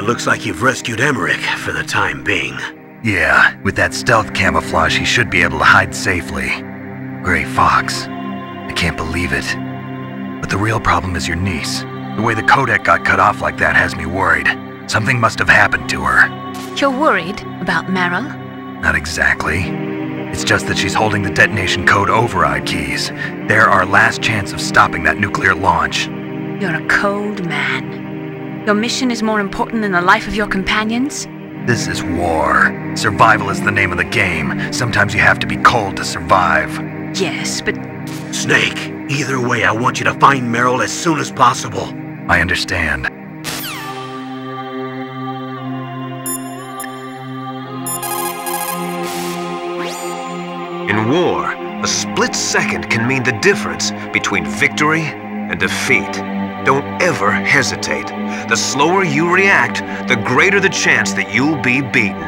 Looks like you've rescued Emmerich for the time being. Yeah, with that stealth camouflage, he should be able to hide safely. Gray Fox. I can't believe it. But the real problem is your niece. The way the codec got cut off like that has me worried. Something must have happened to her. You're worried about Meryl? Not exactly. It's just that she's holding the detonation code override keys. They're our last chance of stopping that nuclear launch. You're a cold man. Your mission is more important than the life of your companions? This is war. Survival is the name of the game. Sometimes you have to be cold to survive. Yes, but... Snake, either way, I want you to find Meryl as soon as possible. I understand. In war, a split second can mean the difference between victory and defeat. Don't ever hesitate. The slower you react, the greater the chance that you'll be beaten.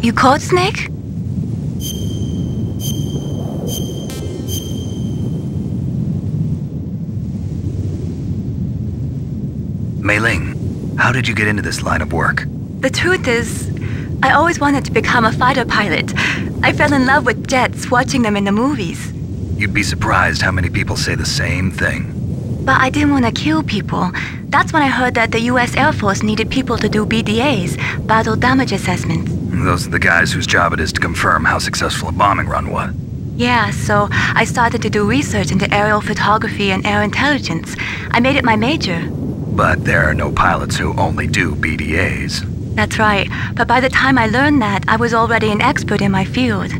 You caught Snake? Mei Ling, how did you get into this line of work? The truth is, I always wanted to become a fighter pilot. I fell in love with jets watching them in the movies. You'd be surprised how many people say the same thing. But I didn't want to kill people. That's when I heard that the US Air Force needed people to do BDAs, battle damage assessments. Those are the guys whose job it is to confirm how successful a bombing run was. Yeah, so I started to do research into aerial photography and air intelligence. I made it my major. But there are no pilots who only do BDAs. That's right, but by the time I learned that, I was already an expert in my field.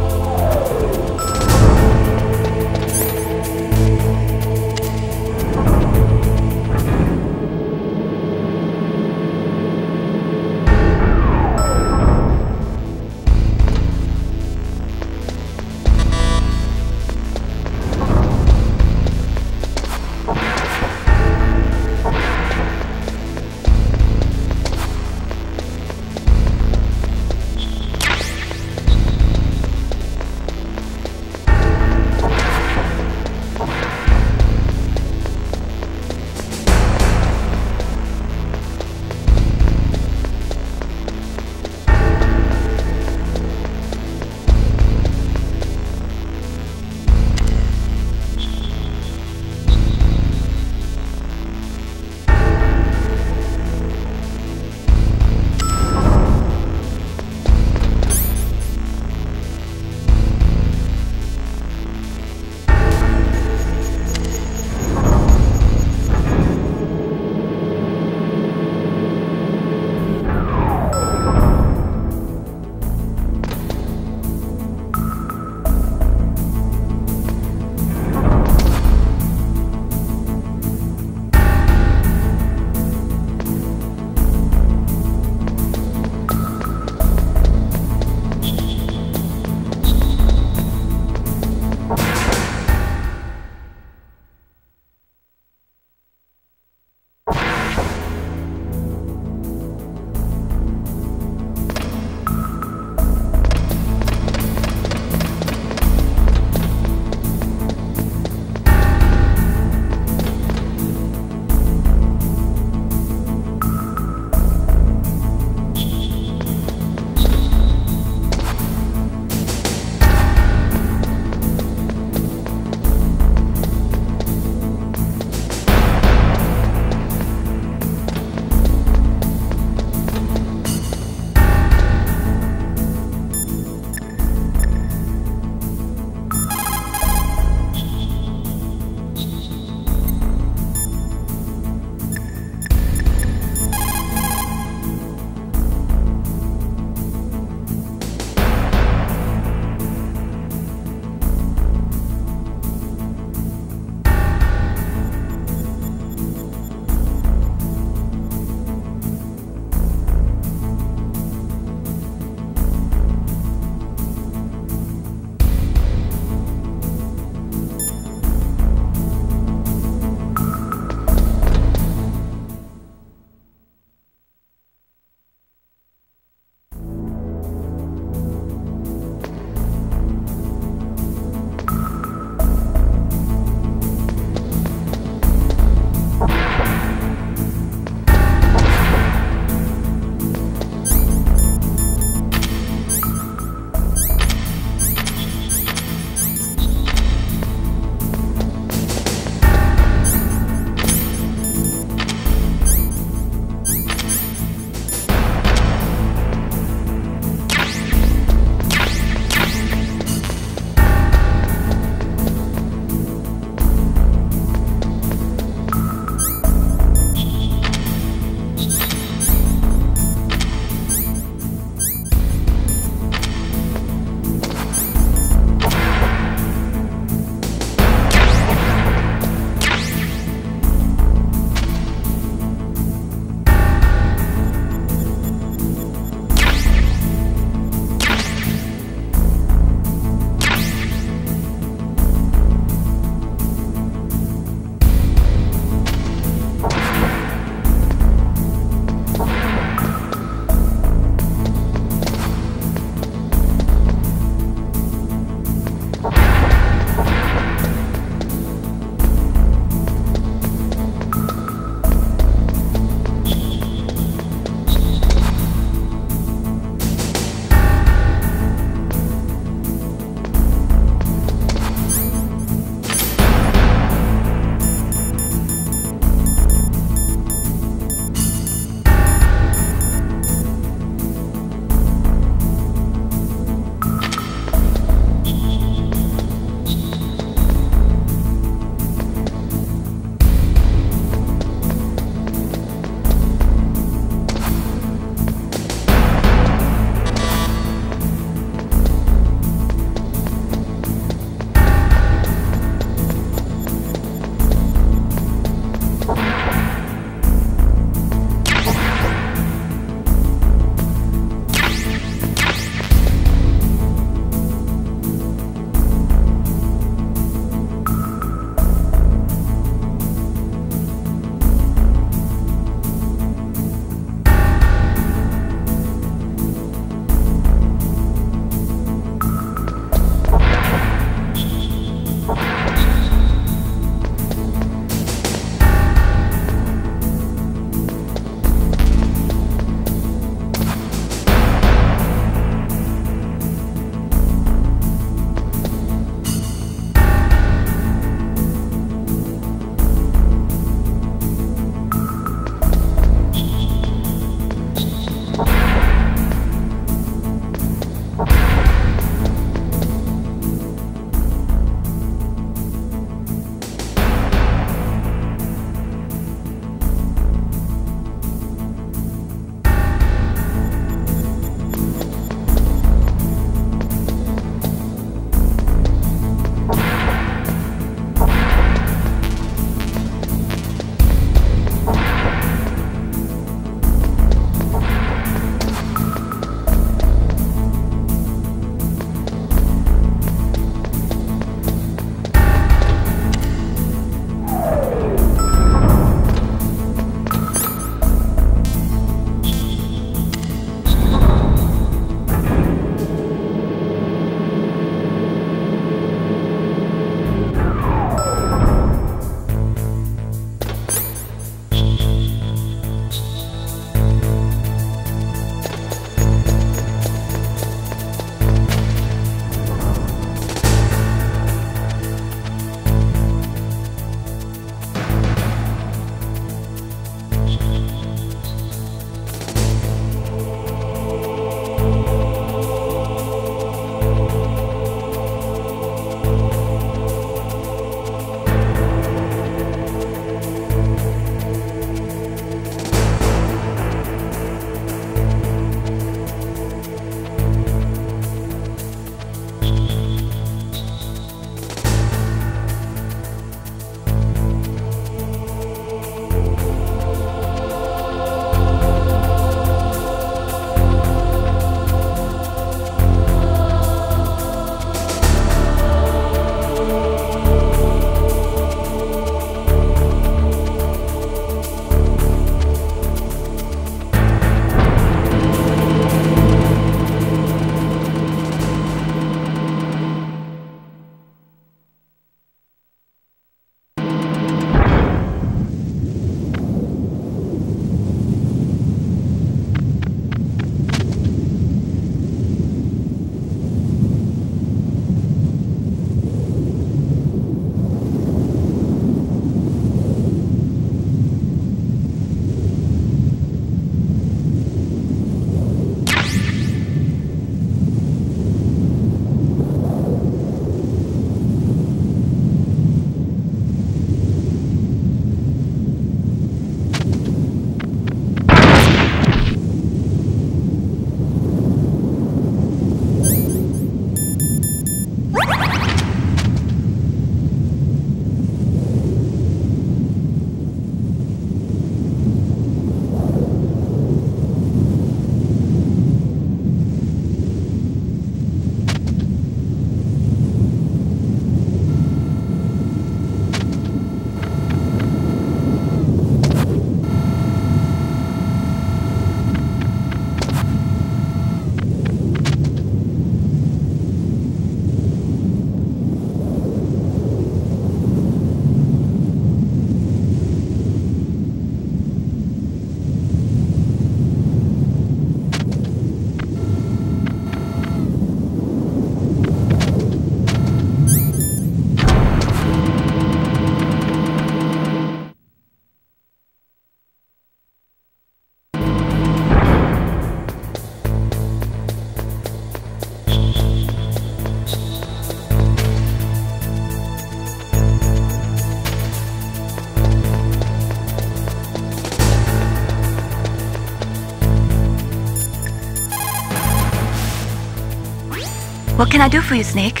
What can I do for you, Snake?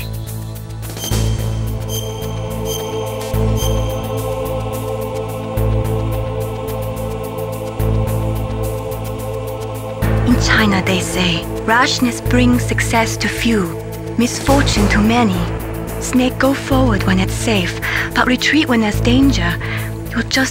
In China, they say, rashness brings success to few, misfortune to many. Snake, go forward when it's safe, but retreat when there's danger. You'll just...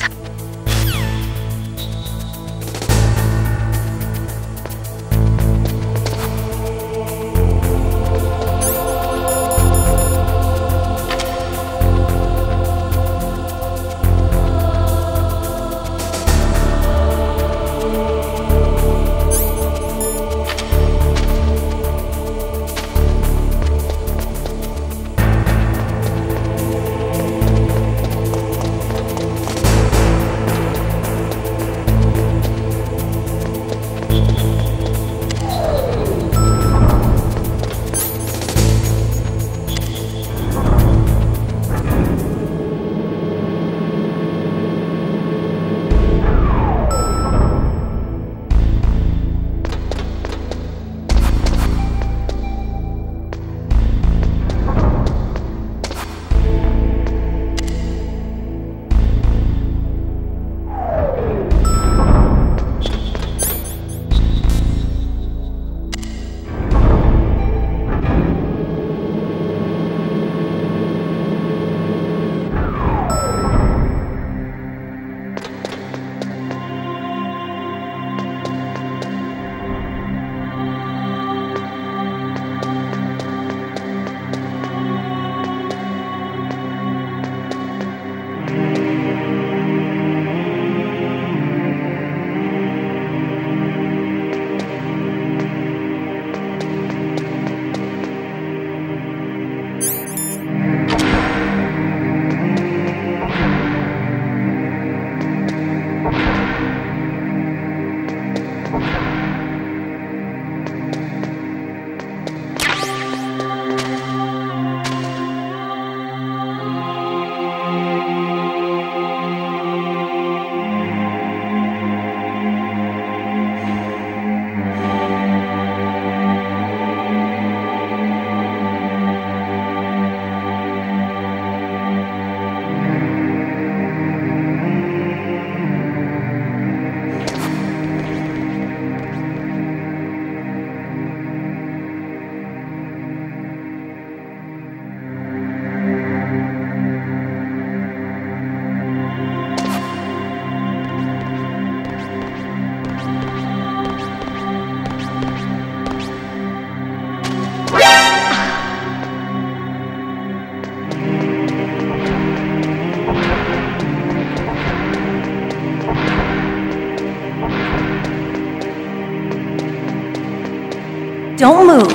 Don't move!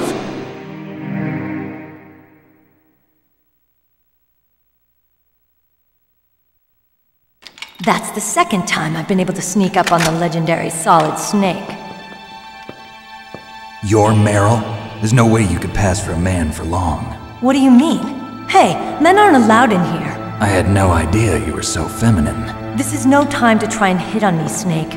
That's the second time I've been able to sneak up on the legendary Solid Snake. You're Meryl? There's no way you could pass for a man for long. What do you mean? Hey, men aren't allowed in here. I had no idea you were so feminine. This is no time to try and hit on me, Snake.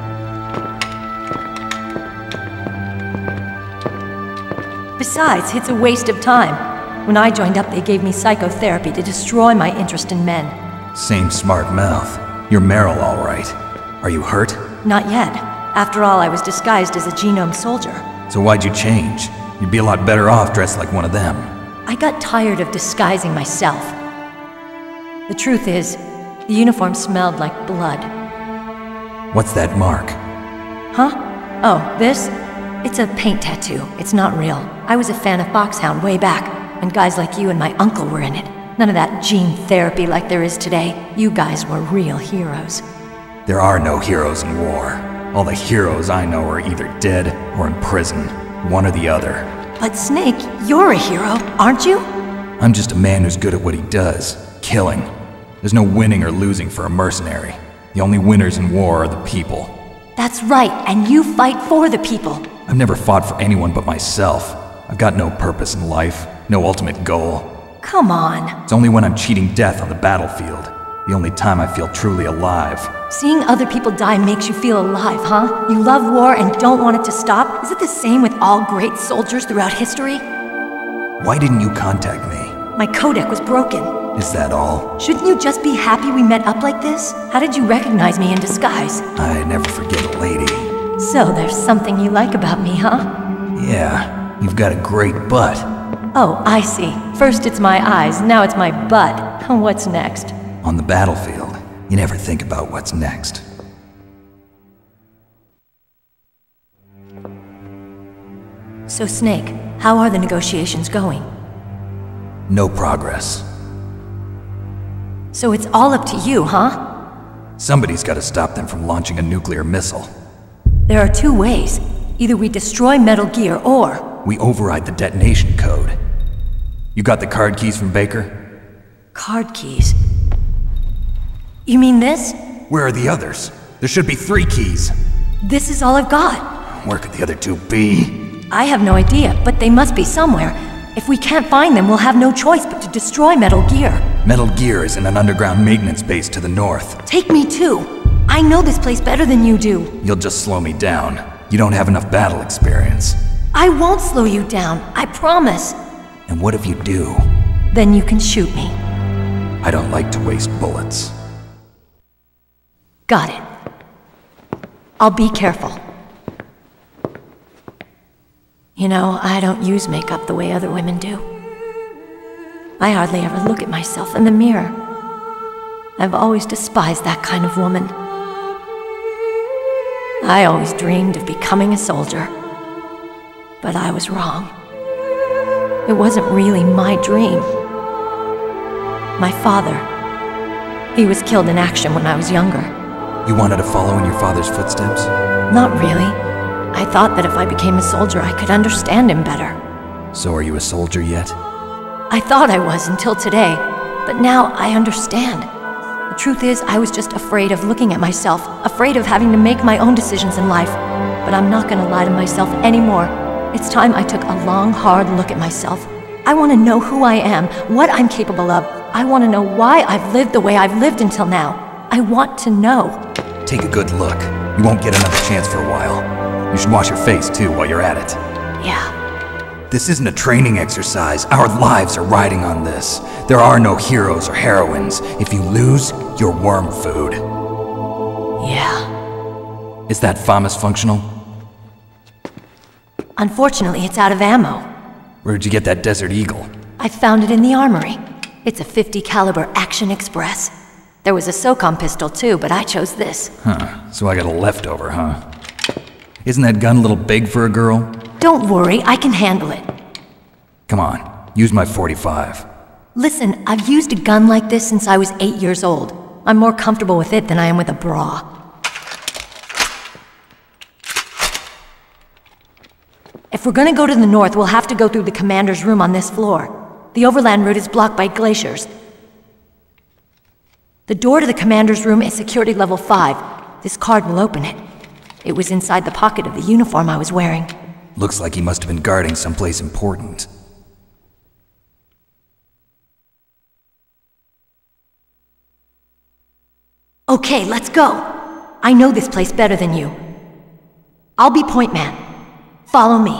Besides, it's a waste of time. When I joined up, they gave me psychotherapy to destroy my interest in men. Same smart mouth. You're Meryl, all right. Are you hurt? Not yet. After all, I was disguised as a genome soldier. So why'd you change? You'd be a lot better off dressed like one of them. I got tired of disguising myself. The truth is, the uniform smelled like blood. What's that mark? Huh? Oh, this? It's a paint tattoo. It's not real. I was a fan of FOXHOUND way back, when guys like you and my uncle were in it. None of that gene therapy like there is today. You guys were real heroes. There are no heroes in war. All the heroes I know are either dead or in prison. One or the other. But Snake, you're a hero, aren't you? I'm just a man who's good at what he does. Killing. There's no winning or losing for a mercenary. The only winners in war are the people. That's right, and you fight for the people. I've never fought for anyone but myself. I've got no purpose in life, no ultimate goal. Come on. It's only when I'm cheating death on the battlefield. The only time I feel truly alive. Seeing other people die makes you feel alive, huh? You love war and don't want it to stop? Is it the same with all great soldiers throughout history? Why didn't you contact me? My codec was broken. Is that all? Shouldn't you just be happy we met up like this? How did you recognize me in disguise? I never forget a lady. So there's something you like about me, huh? Yeah, you've got a great butt. Oh, I see. First it's my eyes, now it's my butt. What's next? On the battlefield, you never think about what's next. So Snake, how are the negotiations going? No progress. So it's all up to you, huh? Somebody's got to stop them from launching a nuclear missile. There are two ways. Either we destroy Metal Gear, or... we override the detonation code. You got the card keys from Baker? Card keys? You mean this? Where are the others? There should be 3 keys. This is all I've got. Where could the other 2 be? I have no idea, but they must be somewhere. If we can't find them, we'll have no choice but to destroy Metal Gear. Metal Gear is in an underground maintenance base to the north. Take me too. I know this place better than you do. You'll just slow me down. You don't have enough battle experience. I won't slow you down, I promise. And what if you do? Then you can shoot me. I don't like to waste bullets. Got it. I'll be careful. You know, I don't use makeup the way other women do. I hardly ever look at myself in the mirror. I've always despised that kind of woman. I always dreamed of becoming a soldier. But I was wrong. It wasn't really my dream. My father, he was killed in action when I was younger. You wanted to follow in your father's footsteps? Not really. I thought that if I became a soldier, I could understand him better. So are you a soldier yet? I thought I was until today, but now I understand. The truth is, I was just afraid of looking at myself, afraid of having to make my own decisions in life. But I'm not gonna lie to myself anymore. It's time I took a long, hard look at myself. I want to know who I am, what I'm capable of. I want to know why I've lived the way I've lived until now. I want to know. Take a good look. You won't get another chance for a while. You should wash your face, too, while you're at it. Yeah. This isn't a training exercise. Our lives are riding on this. There are no heroes or heroines. If you lose, you're worm food. Yeah. Is that FAMAS functional? Unfortunately, it's out of ammo. Where'd you get that Desert Eagle? I found it in the armory. It's a .50 caliber Action Express. There was a SOCOM pistol too, but I chose this. Huh, so I got a leftover, huh? Isn't that gun a little big for a girl? Don't worry, I can handle it. Come on, use my .45. Listen, I've used a gun like this since I was 8 years old. I'm more comfortable with it than I am with a bra. If we're gonna go to the north, we'll have to go through the commander's room on this floor. The overland route is blocked by glaciers. The door to the commander's room is security level 5. This card will open it. It was inside the pocket of the uniform I was wearing. Looks like he must have been guarding someplace important. Okay, let's go. I know this place better than you. I'll be point man. Follow me.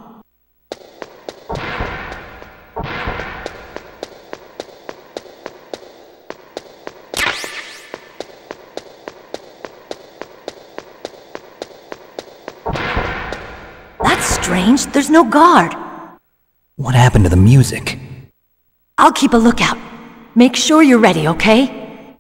That's strange. There's no guard. What happened to the music? I'll keep a lookout. Make sure you're ready, okay?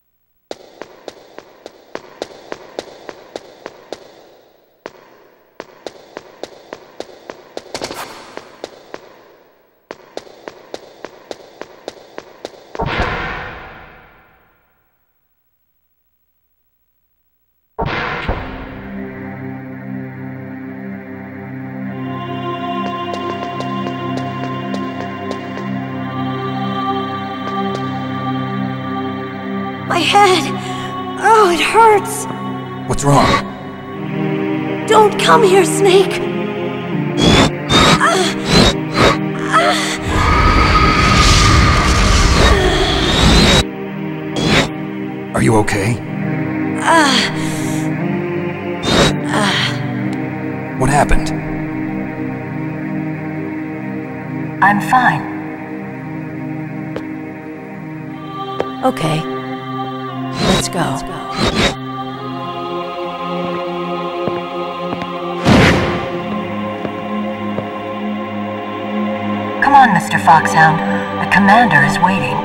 My head! Oh, it hurts! What's wrong? Don't come here, Snake! Are you okay? What happened? I'm fine. Okay. Let's go. Come on, Mr. Foxhound. The commander is waiting.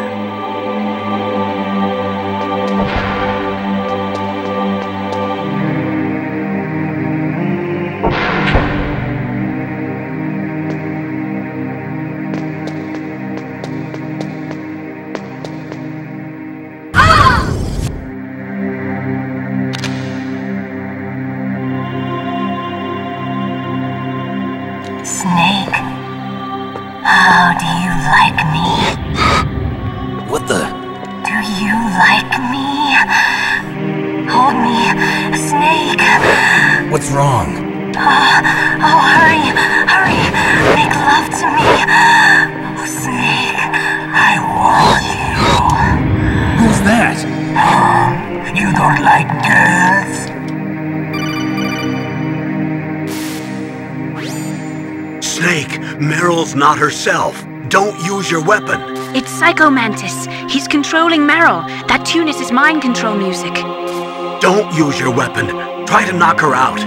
Snake, how do you like me? What the? Do you like me? Hold me, Snake. What's wrong? Oh, hurry, hurry, make love to me. Oh, Snake, I want you. Who's that? You don't like girls? Snake, Meryl's not herself. Don't use your weapon. It's Psycho Mantis. He's controlling Meryl. That tune is his mind control music. Don't use your weapon. Try to knock her out.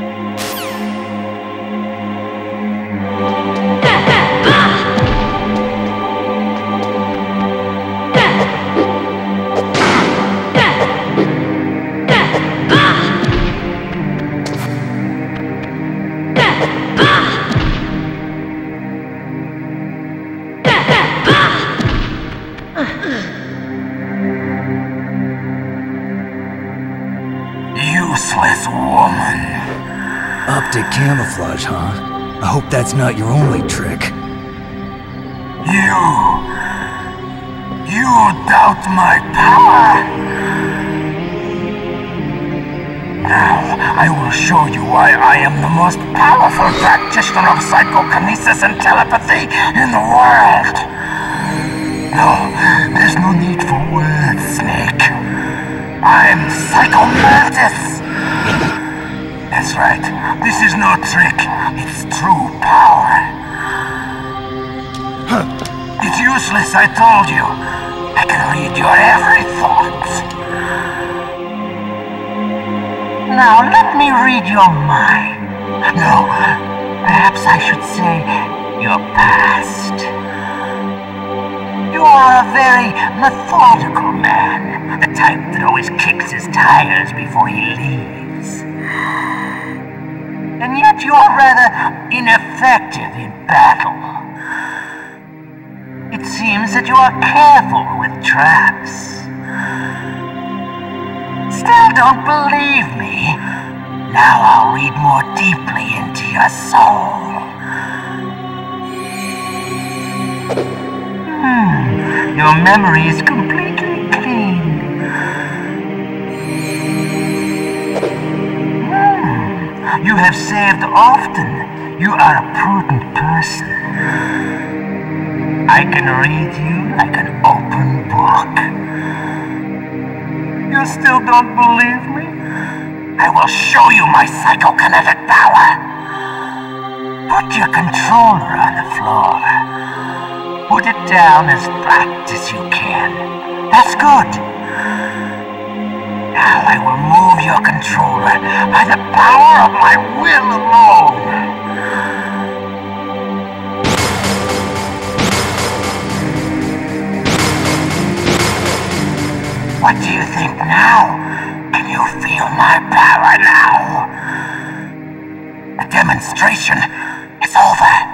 Useless woman. Optic camouflage, huh? I hope that's not your only trick. You doubt my power? Now, I will show you why I am the most powerful practitioner of psychokinesis and telepathy in the world. No, there's no need for words, Snake. I'm Psycho Mantis! That's right. This is no trick. It's true power. It's useless, I told you. I can read your every thought. Now let me read your mind. No, perhaps I should say your past. You are a very methodical man. The type that always kicks his tires before he leaves. And yet you are rather ineffective in battle. It seems that you are careful with traps. Still don't believe me? Now I'll read more deeply into your soul. Your memory is completely clean. You have saved often. You are a prudent person. I can read you like an open book. You still don't believe me? I will show you my psychokinetic power. Put your controller on the floor. Put it down as flat as you can. That's good. Now I will move your controller by the power of my will alone. What do you think now? Can you feel my power now? The demonstration is over.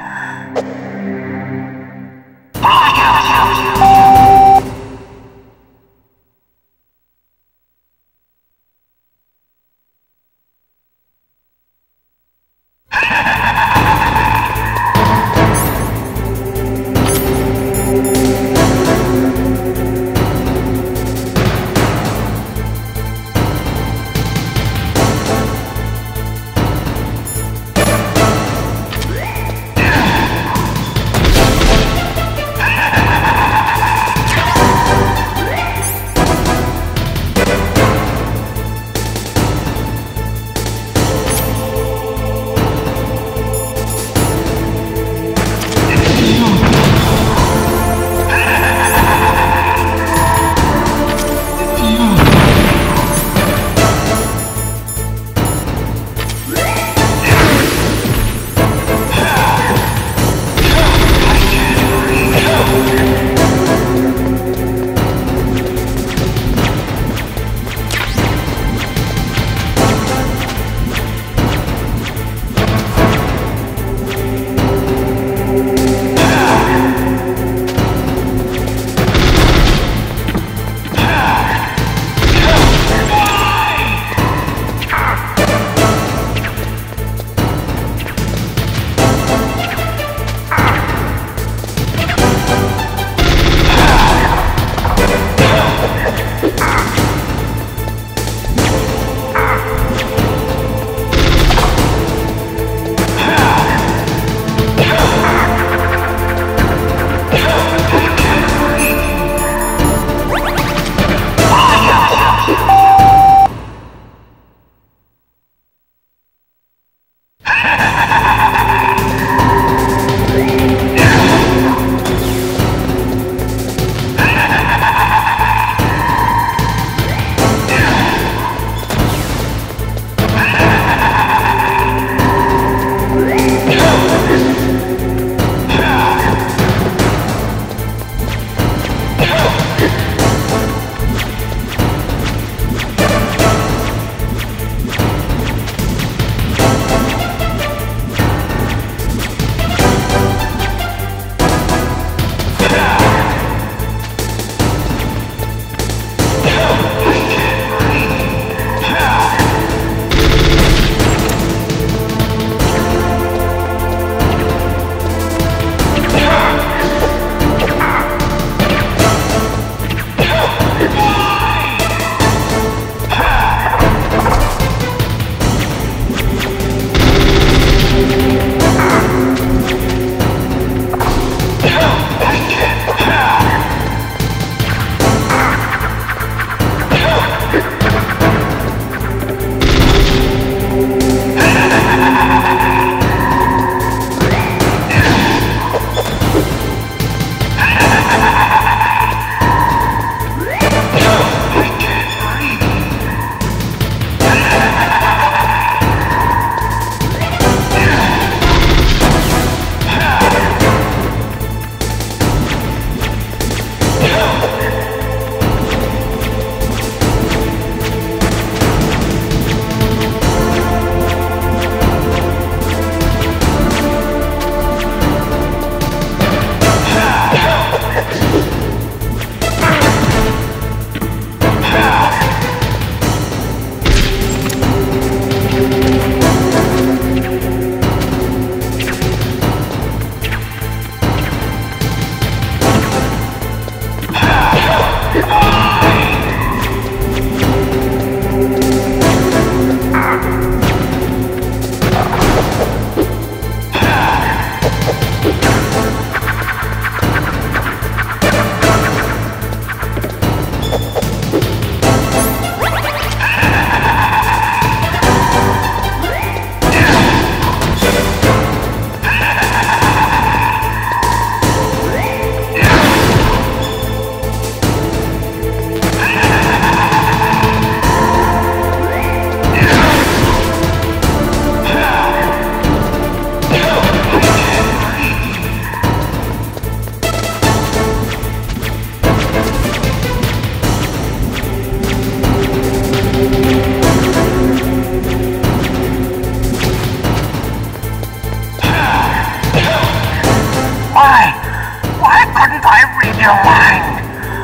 couldn't I read your mind?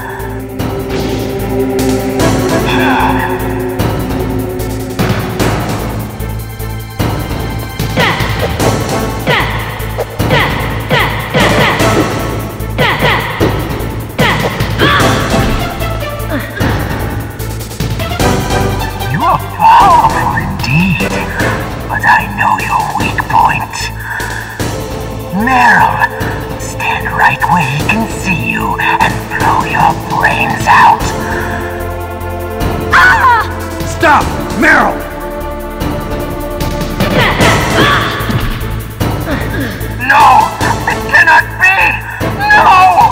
You are powerful indeed, but I know your weak point. Meryl, stand right where he can see you and blow your brains out. Stop! Meryl! No! It cannot be! No!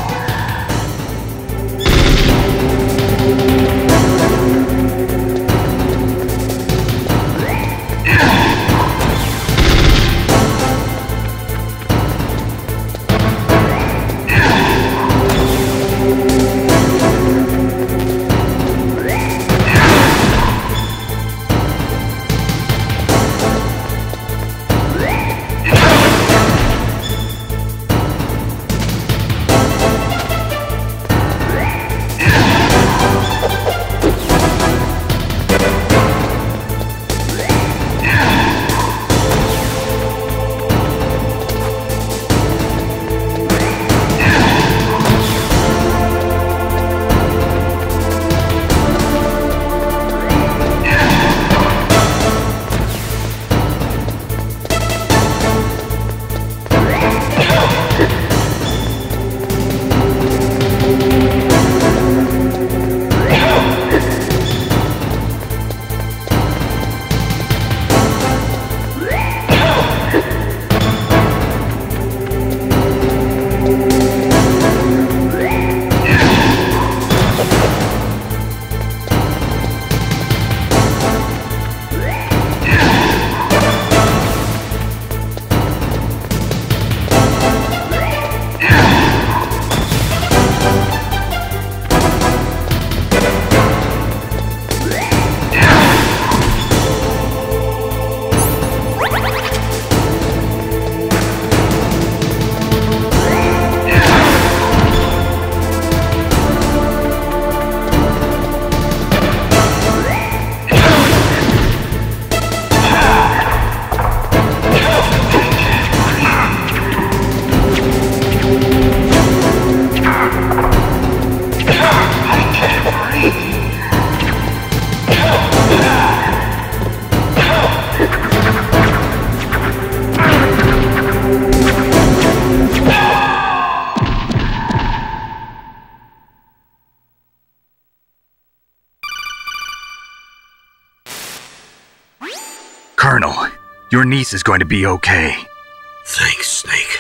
Colonel, your niece is going to be okay. Thanks, Snake.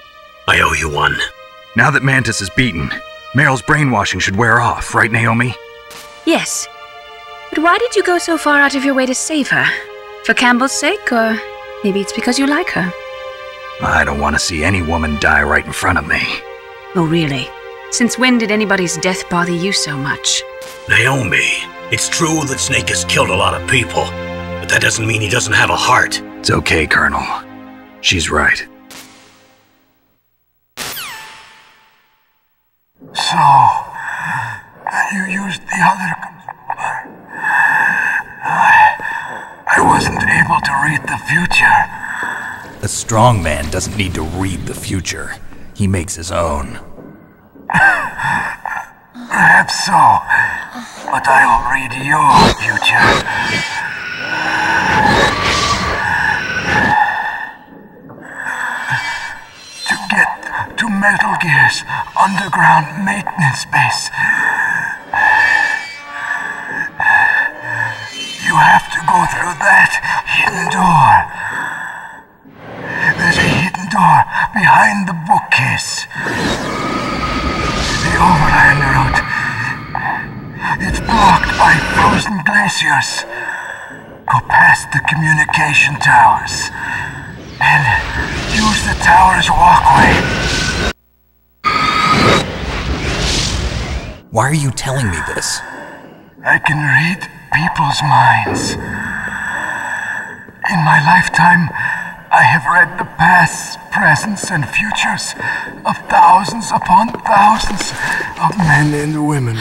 I owe you one. Now that Mantis is beaten, Meryl's brainwashing should wear off, right, Naomi? Yes. But why did you go so far out of your way to save her? For Campbell's sake, or maybe it's because you like her? I don't want to see any woman die right in front of me. Oh, really? Since when did anybody's death bother you so much? Naomi, it's true that Snake has killed a lot of people, but that doesn't mean he doesn't have a heart. It's okay, Colonel. She's right. So, you used the other... I wasn't able to read the future. A strong man doesn't need to read the future. He makes his own. Perhaps so, but I'll read your future. To get to Metal Gear's underground maintenance base, you have to go through that hidden door. There's a hidden door behind the bookcase. The overland route. It's blocked by frozen glaciers. Go past the communication towers and use the tower's walkway. Why are you telling me this? I can read people's minds. In my lifetime, I have read the pasts, presents, and futures of thousands upon thousands of men and women.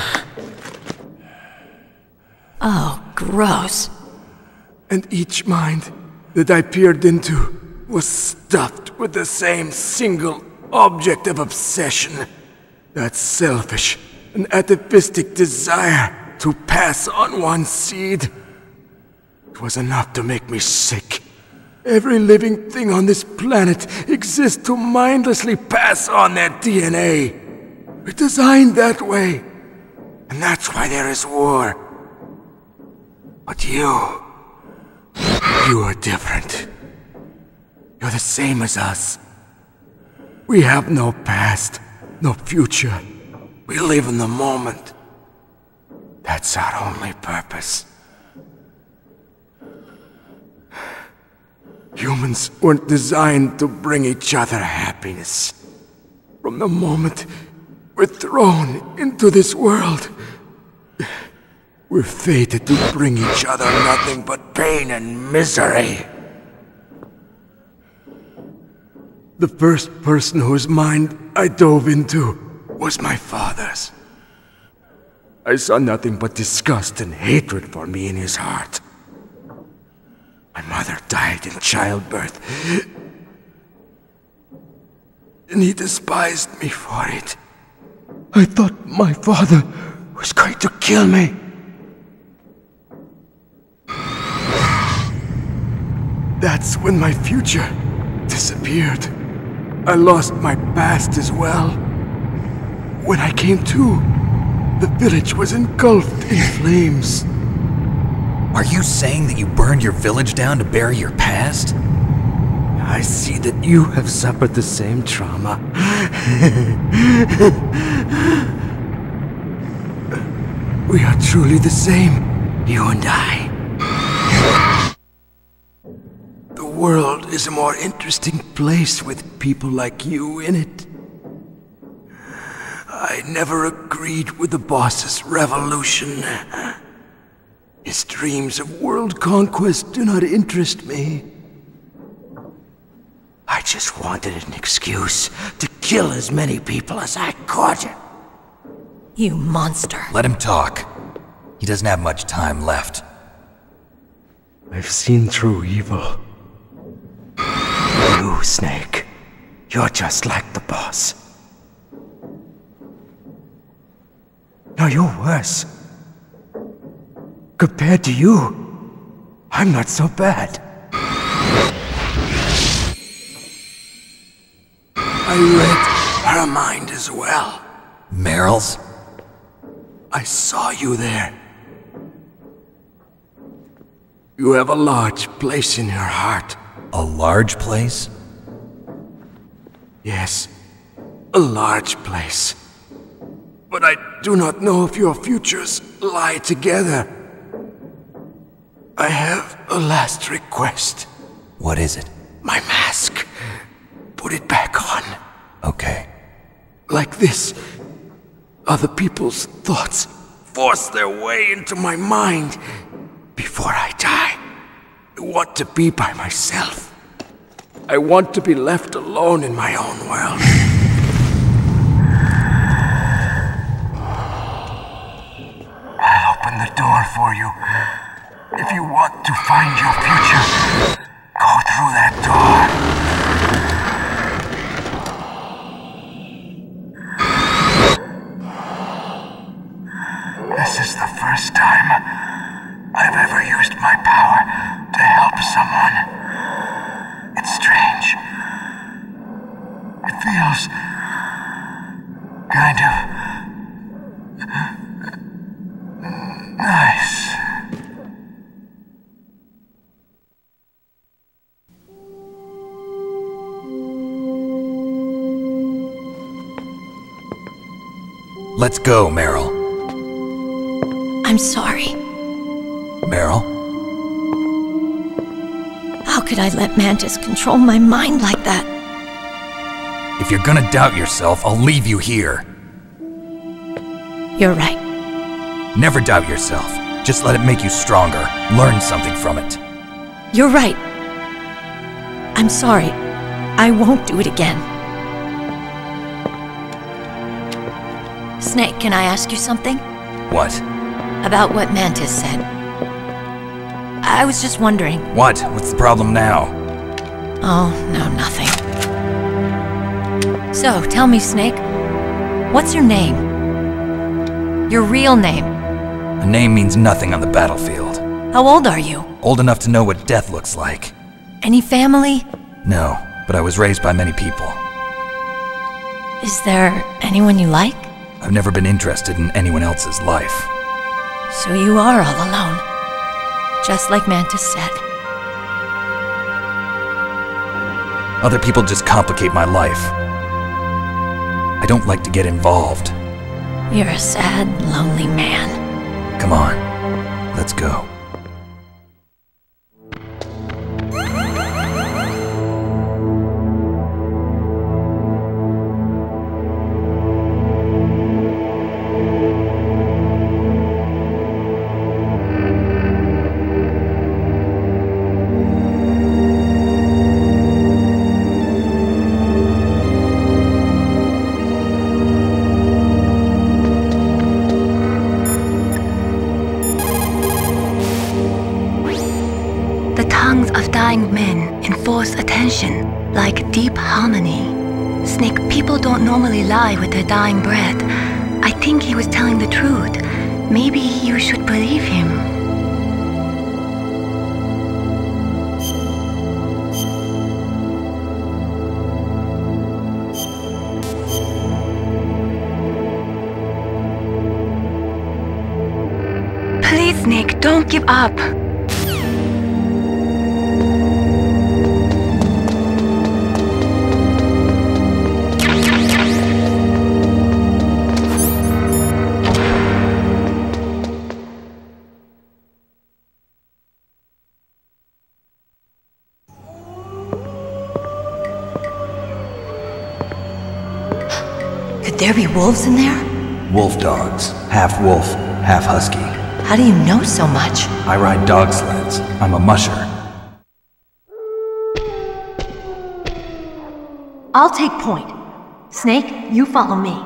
Oh, gross. And each mind that I peered into was stuffed with the same single object of obsession. That selfish and atavistic desire to pass on one's seed. It was enough to make me sick. Every living thing on this planet exists to mindlessly pass on their DNA. We're designed that way. And that's why there is war. But you are different. You're the same as us. We have no past, no future. We live in the moment. That's our only purpose. Humans weren't designed to bring each other happiness. From the moment we're thrown into this world, we're fated to bring each other nothing but pain and misery. The first person whose mind I dove into was my father's. I saw nothing but disgust and hatred for me in his heart. My mother died in childbirth, and he despised me for it. I thought my father was going to kill me. That's when my future disappeared. I lost my past as well. When I came to, the village was engulfed in flames. Are you saying that you burned your village down to bury your past? I see that you have suffered the same trauma. We are truly the same, you and I. The world is a more interesting place with people like you in it. I never agreed with the boss's revolution. His dreams of world conquest do not interest me. I just wanted an excuse to kill as many people as I could. You monster. Let him talk. He doesn't have much time left. I've seen true evil. You, Snake. You're just like the boss. No, you're worse. Compared to you, I'm not so bad. I read her mind as well. Meryl's? I saw you there. You have a large place in her heart. A large place? Yes, a large place. But I do not know if your futures lie together. I have a last request. What is it? My mask. Put it back on. Okay. Like this, other people's thoughts force their way into my mind. Before I die, I want to be by myself. I want to be left alone in my own world. I'll open the door for you. If you want to find your future, go through that door. This is the first time I've ever used my power to help someone. It's strange. It feels kind of nice. Let's go, Meryl. I'm sorry. Meryl? How could I let Mantis control my mind like that? If you're gonna doubt yourself, I'll leave you here. You're right. Never doubt yourself. Just let it make you stronger. Learn something from it. You're right. I'm sorry. I won't do it again. Snake, can I ask you something? What? About what Mantis said. I was just wondering. What? What's the problem now? Oh, no, nothing. So, tell me, Snake. What's your name? Your real name? A name means nothing on the battlefield. How old are you? Old enough to know what death looks like. Any family? No, but I was raised by many people. Is there anyone you like? I've never been interested in anyone else's life. So you are all alone. Just like Mantis said. Other people just complicate my life. I don't like to get involved. You're a sad, lonely man. Come on, let's go. Men enforce attention like deep harmony. Snake, people don't normally lie with their dying breath. I think he was telling the truth. Maybe you should believe him. Please, Snake, don't give up. Could there be wolves in there? Wolf dogs. Half wolf, half husky. How do you know so much? I ride dog sleds. I'm a musher. I'll take point. Snake, you follow me.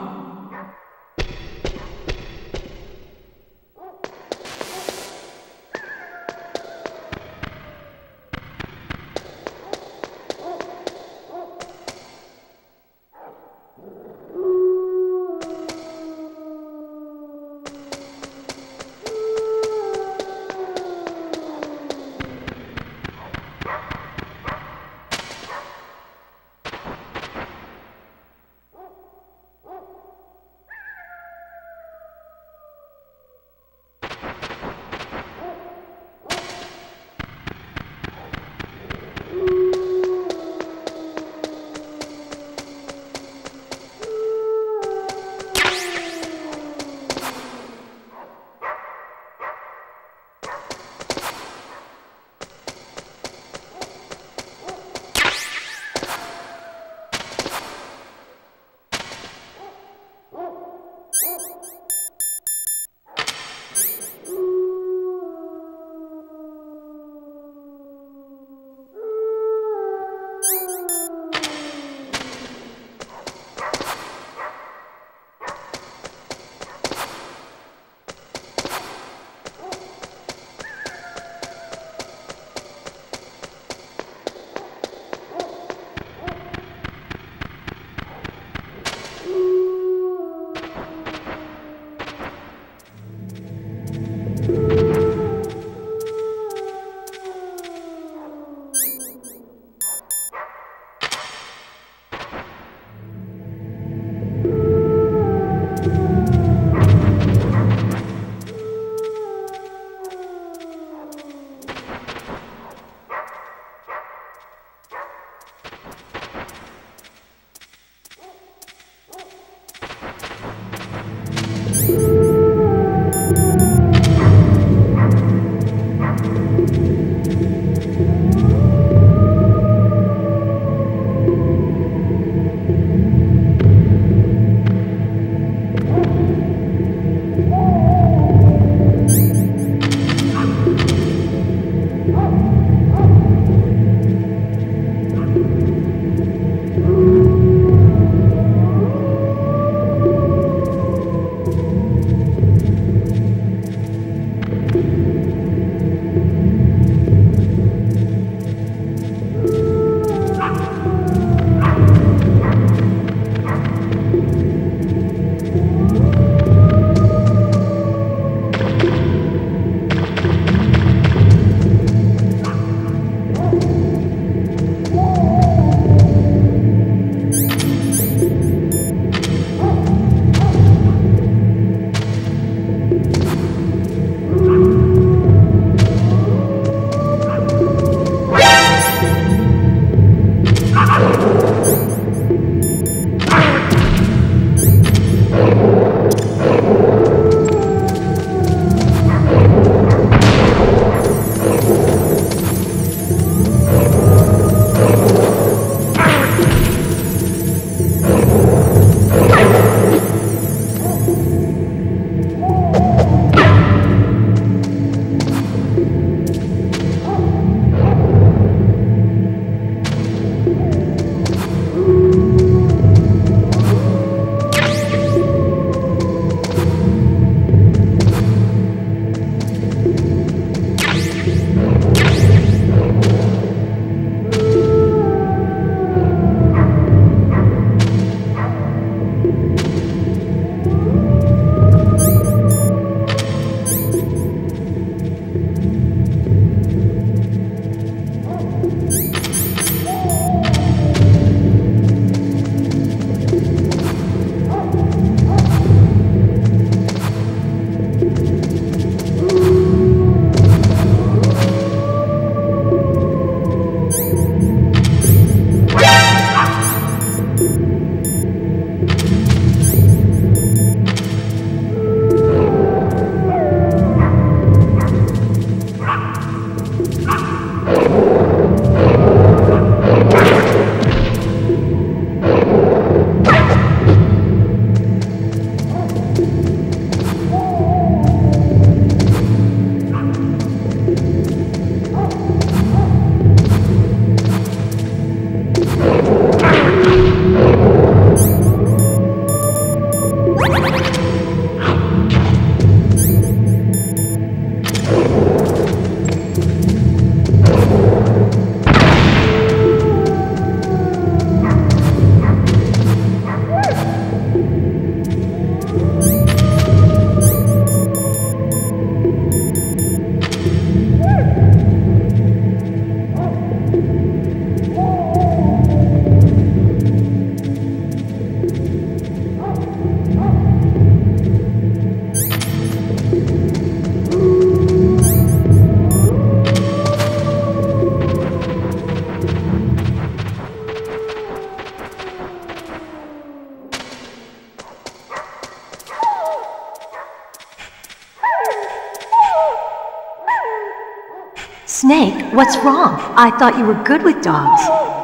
Snake, what's wrong? I thought you were good with dogs.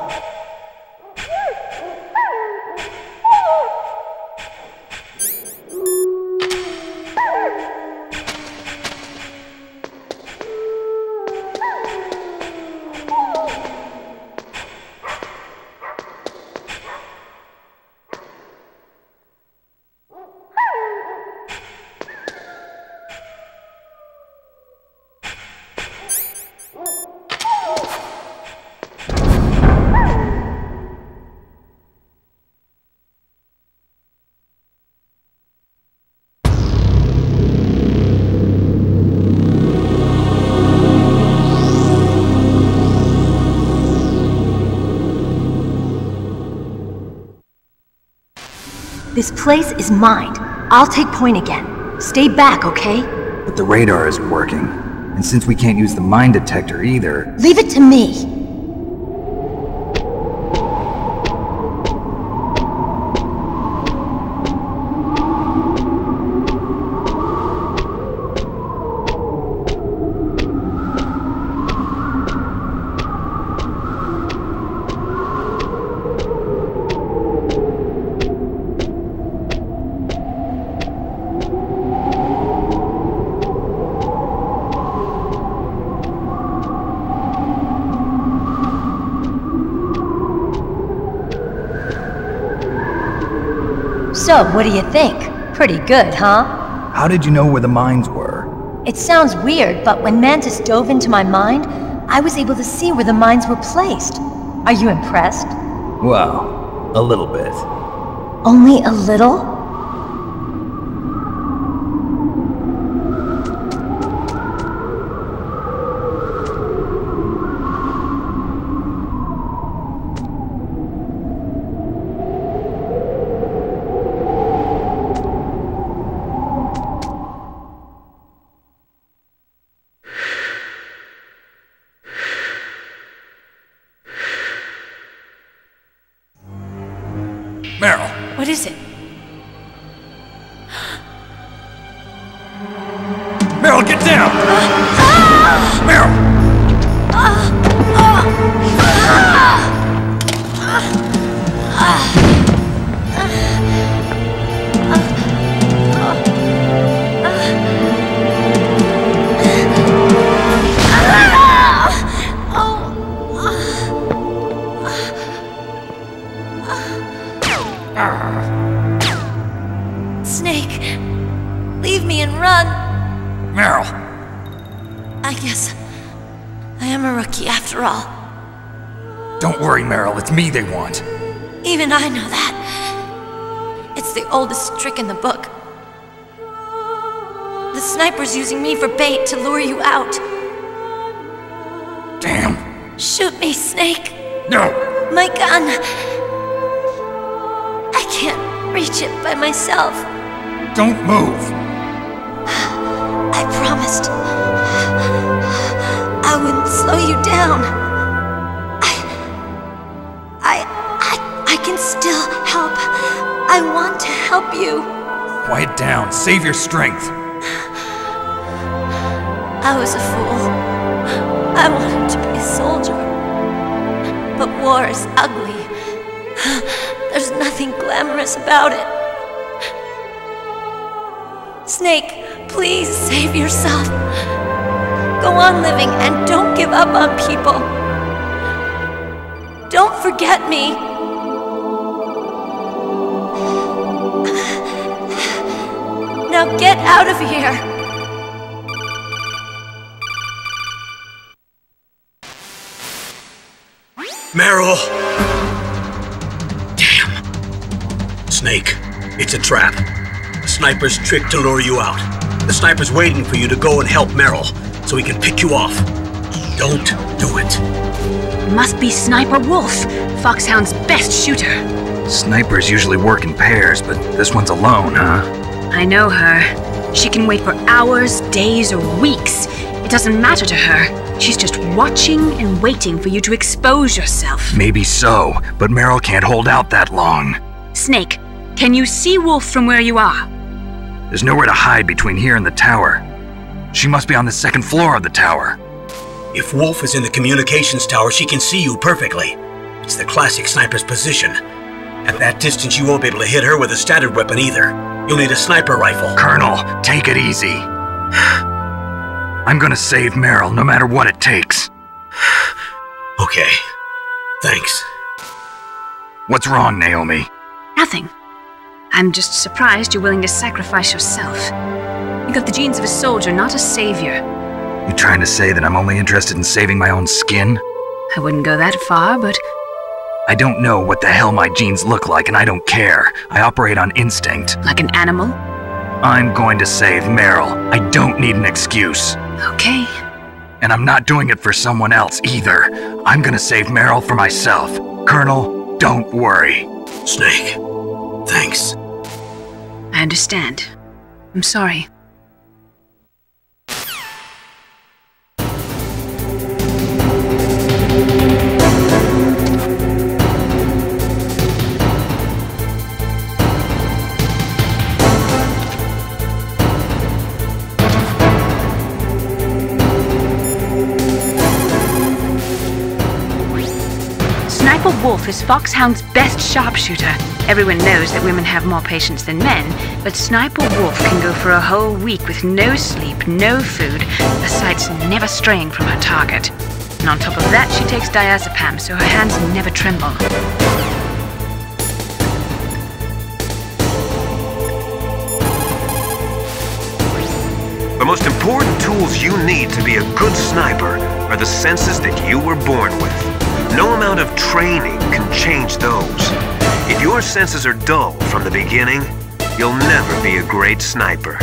This place is mine. I'll take point again. Stay back, okay? But the radar isn't working. And since we can't use the mine detector either... Leave it to me! So, what do you think? Pretty good, huh? How did you know where the mines were? It sounds weird, but when Mantis dove into my mind, I was able to see where the mines were placed. Are you impressed? Well, a little bit. Only a little? Meryl! What is it? Meryl, get down! Meryl! Snake, leave me and run. Meryl! I guess I am a rookie after all. Don't worry, Meryl, it's me they want. Even I know that. It's the oldest trick in the book. The sniper's using me for bait to lure you out. Damn! Shoot me, Snake! No! My gun! I can't reach it by myself. Don't move! I promised I wouldn't slow you down. I can still help. I want to help you. Quiet down. Save your strength. I was a fool. I wanted to be a soldier. But war is ugly. There's nothing glamorous about it. Snake, please save yourself. Go on living and don't give up on people. Don't forget me. Now get out of here. Meryl! Damn. Snake, it's a trap. The sniper's trick to lure you out. The sniper's waiting for you to go and help Meryl, so he can pick you off. Don't do it. It must be Sniper Wolf, Foxhound's best shooter. Snipers usually work in pairs, but this one's alone, huh? I know her. She can wait for hours, days, or weeks. It doesn't matter to her. She's just watching and waiting for you to expose yourself. Maybe so, but Meryl can't hold out that long. Snake, can you see Wolf from where you are? There's nowhere to hide between here and the tower. She must be on the second floor of the tower. If Wolf is in the communications tower, she can see you perfectly. It's the classic sniper's position. At that distance, you won't be able to hit her with a standard weapon either. You'll need a sniper rifle. Colonel, take it easy. I'm gonna save Meryl, no matter what it takes. Okay. Thanks. What's wrong, Naomi? Nothing. I'm just surprised you're willing to sacrifice yourself. You got the genes of a soldier, not a savior. You trying to say that I'm only interested in saving my own skin? I wouldn't go that far, but... I don't know what the hell my genes look like, and I don't care. I operate on instinct. like an animal? I'm going to save Meryl. I don't need an excuse. Okay. And I'm not doing it for someone else either. I'm gonna save Meryl for myself. Colonel, don't worry. Snake, thanks. I understand. I'm sorry. Sniper Wolf is Foxhound's best sharpshooter. Everyone knows that women have more patience than men, but Sniper Wolf can go for a whole week with no sleep, no food, her sights never straying from her target. And on top of that, she takes diazepam, so her hands never tremble. The most important tools you need to be a good sniper are the senses that you were born with. No amount of training can change those. If your senses are dull from the beginning, you'll never be a great sniper.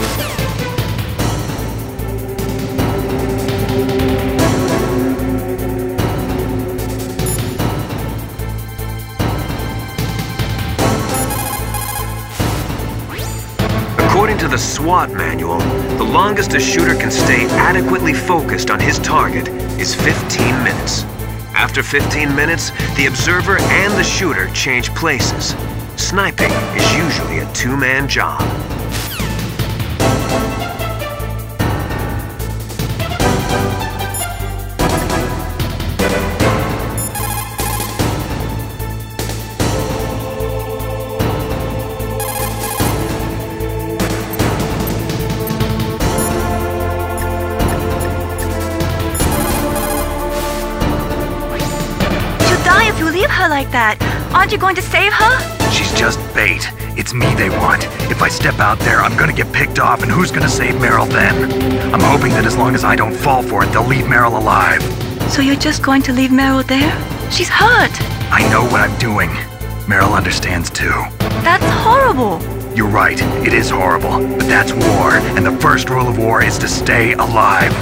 According to the SWAT manual, the longest a shooter can stay adequately focused on his target is 15 minutes. After 15 minutes, the observer and the shooter change places. Sniping is usually a two-man job. Like that. Aren't you going to save her? She's just bait. It's me they want. If I step out there, I'm gonna get picked off, and who's gonna save Meryl then? I'm hoping that as long as I don't fall for it, they'll leave Meryl alive. So you're just going to leave Meryl there? She's hurt. I know what I'm doing. Meryl understands too. That's horrible. You're right, it is horrible, but that's war, and the first rule of war is to stay alive.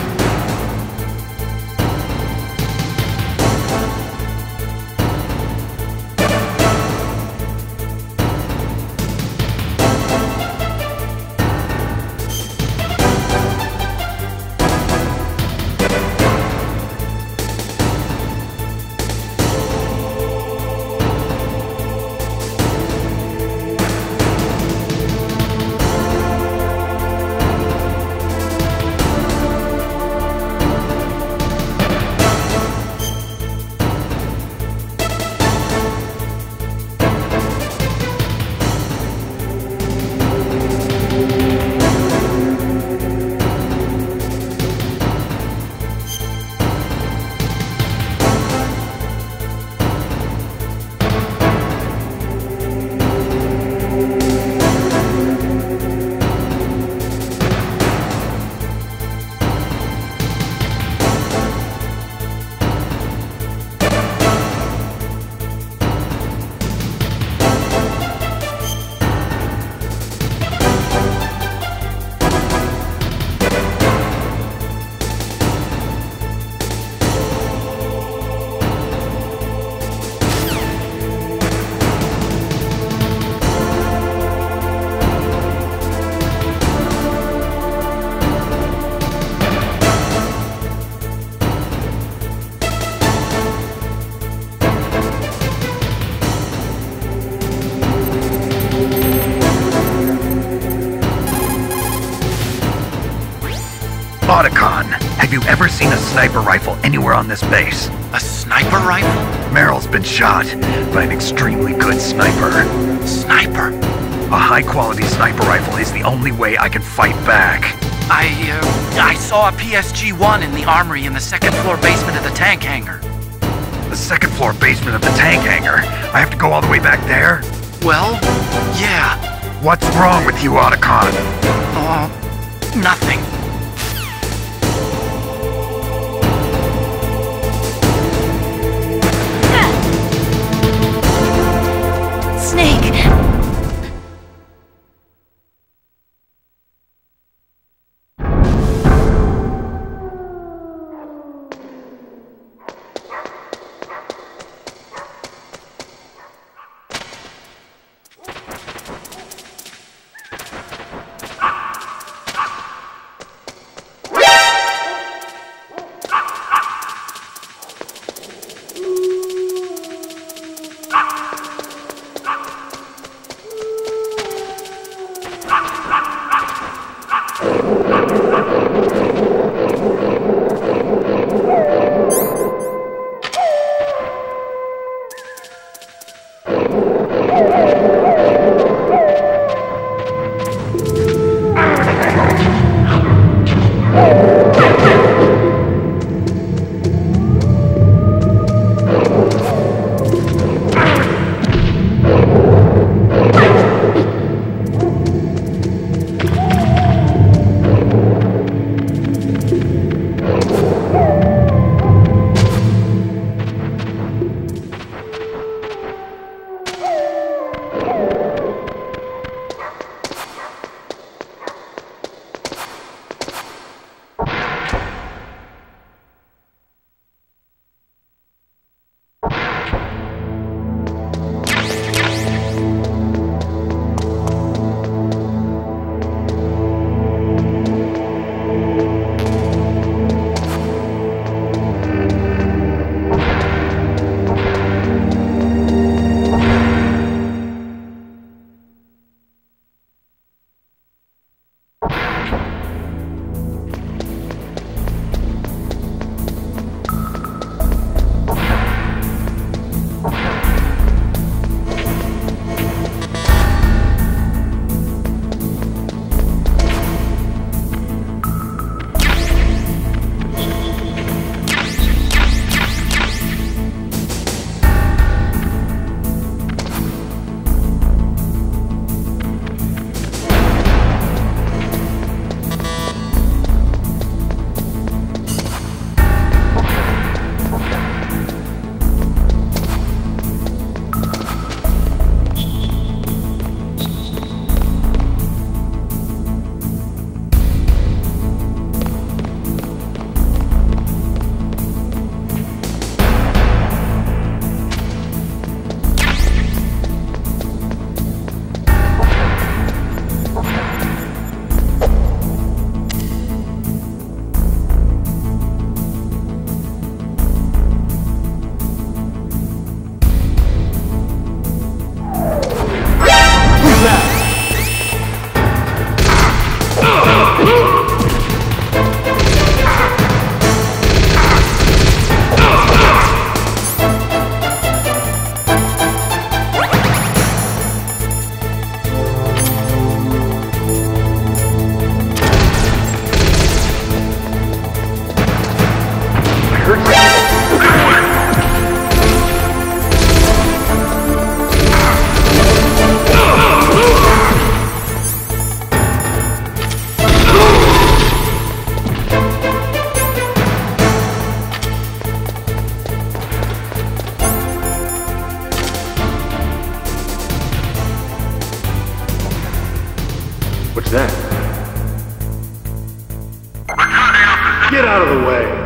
Have you ever seen a sniper rifle anywhere on this base? A sniper rifle? Meryl's been shot by an extremely good sniper. Sniper? A high-quality sniper rifle is the only way I can fight back. I saw a PSG-1 in the armory in the second-floor basement of the tank hangar. The second-floor basement of the tank hangar? I have to go all the way back there? Well, yeah. What's wrong with you, Otacon? Nothing. Snake! What's that? Get out of the way!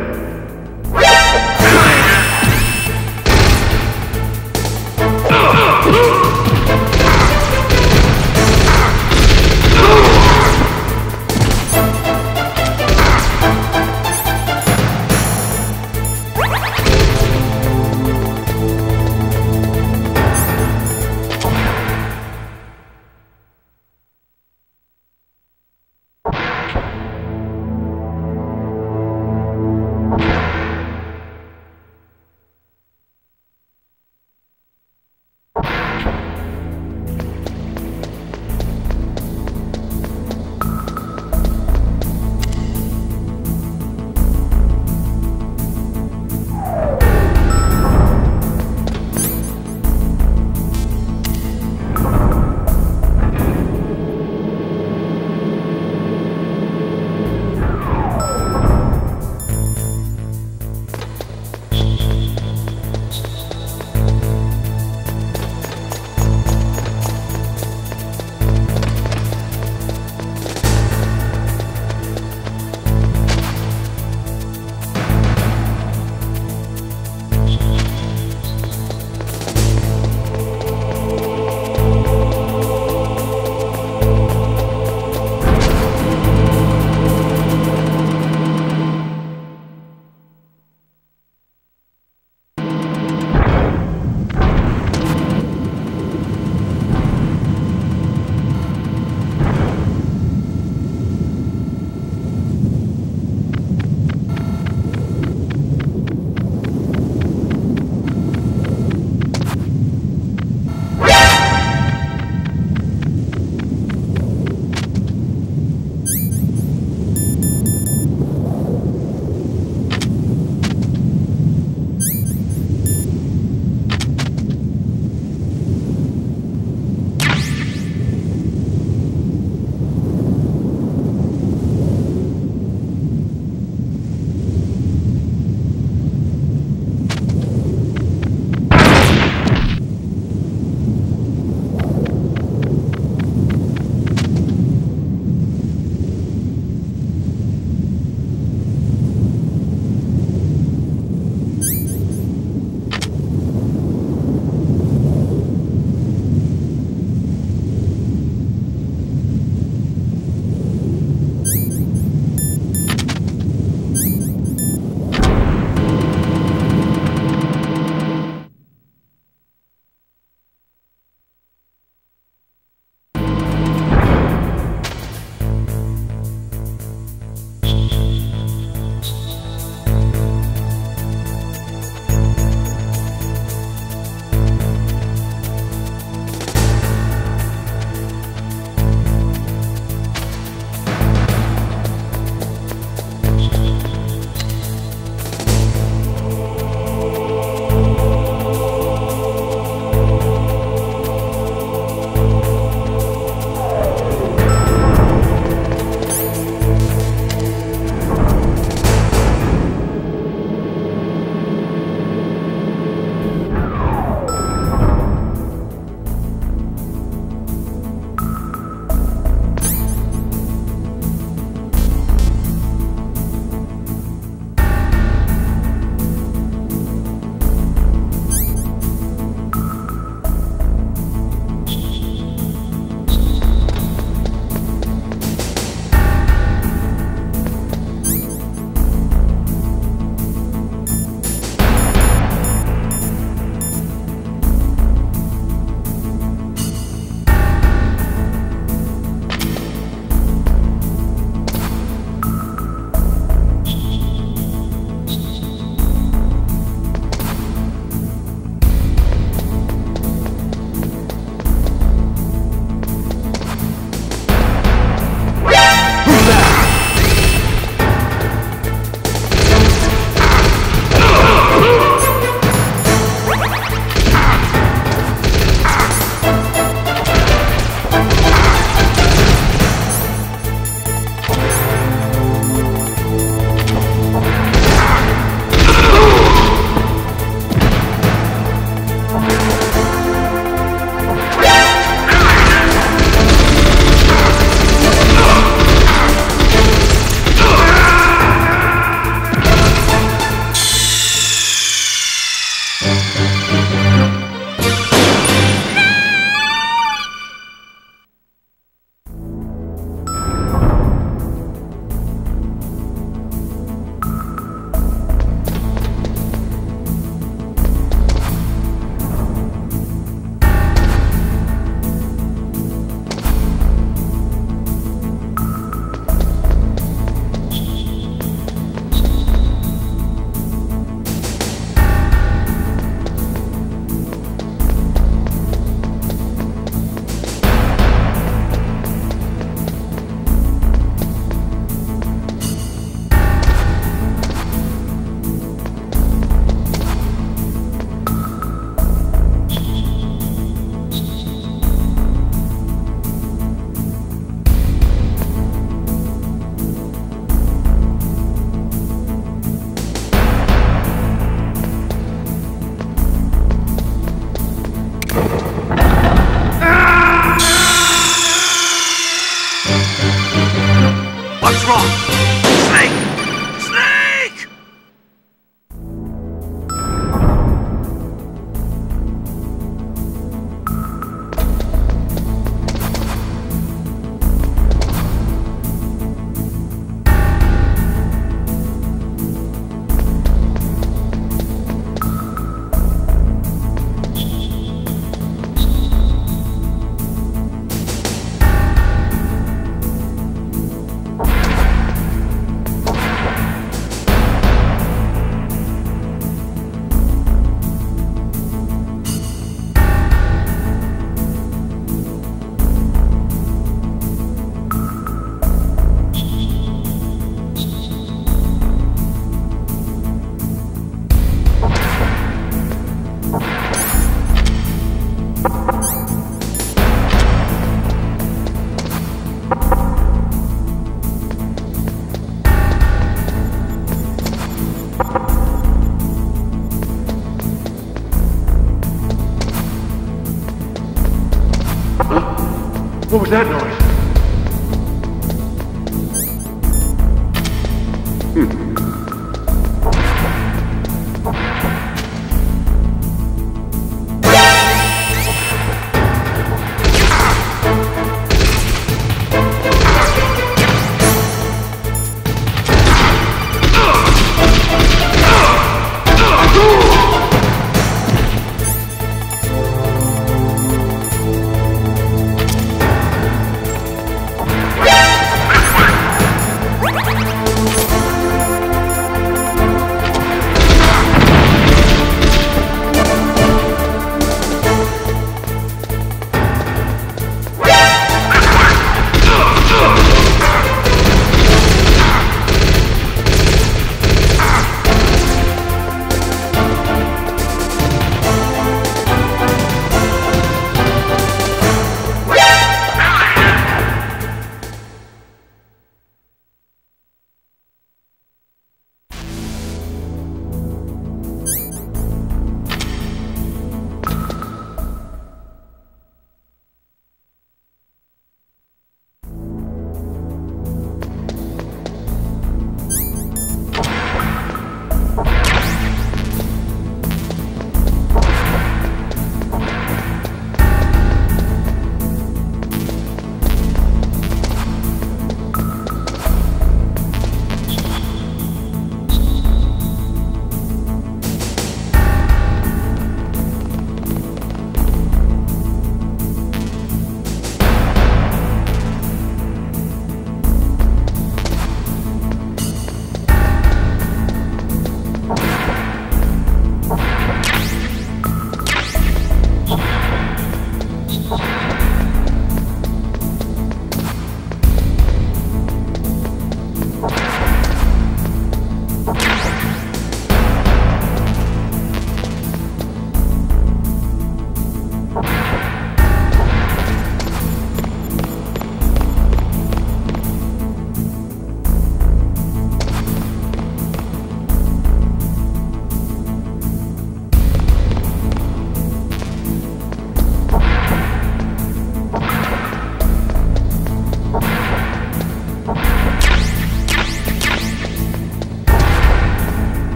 What was that noise?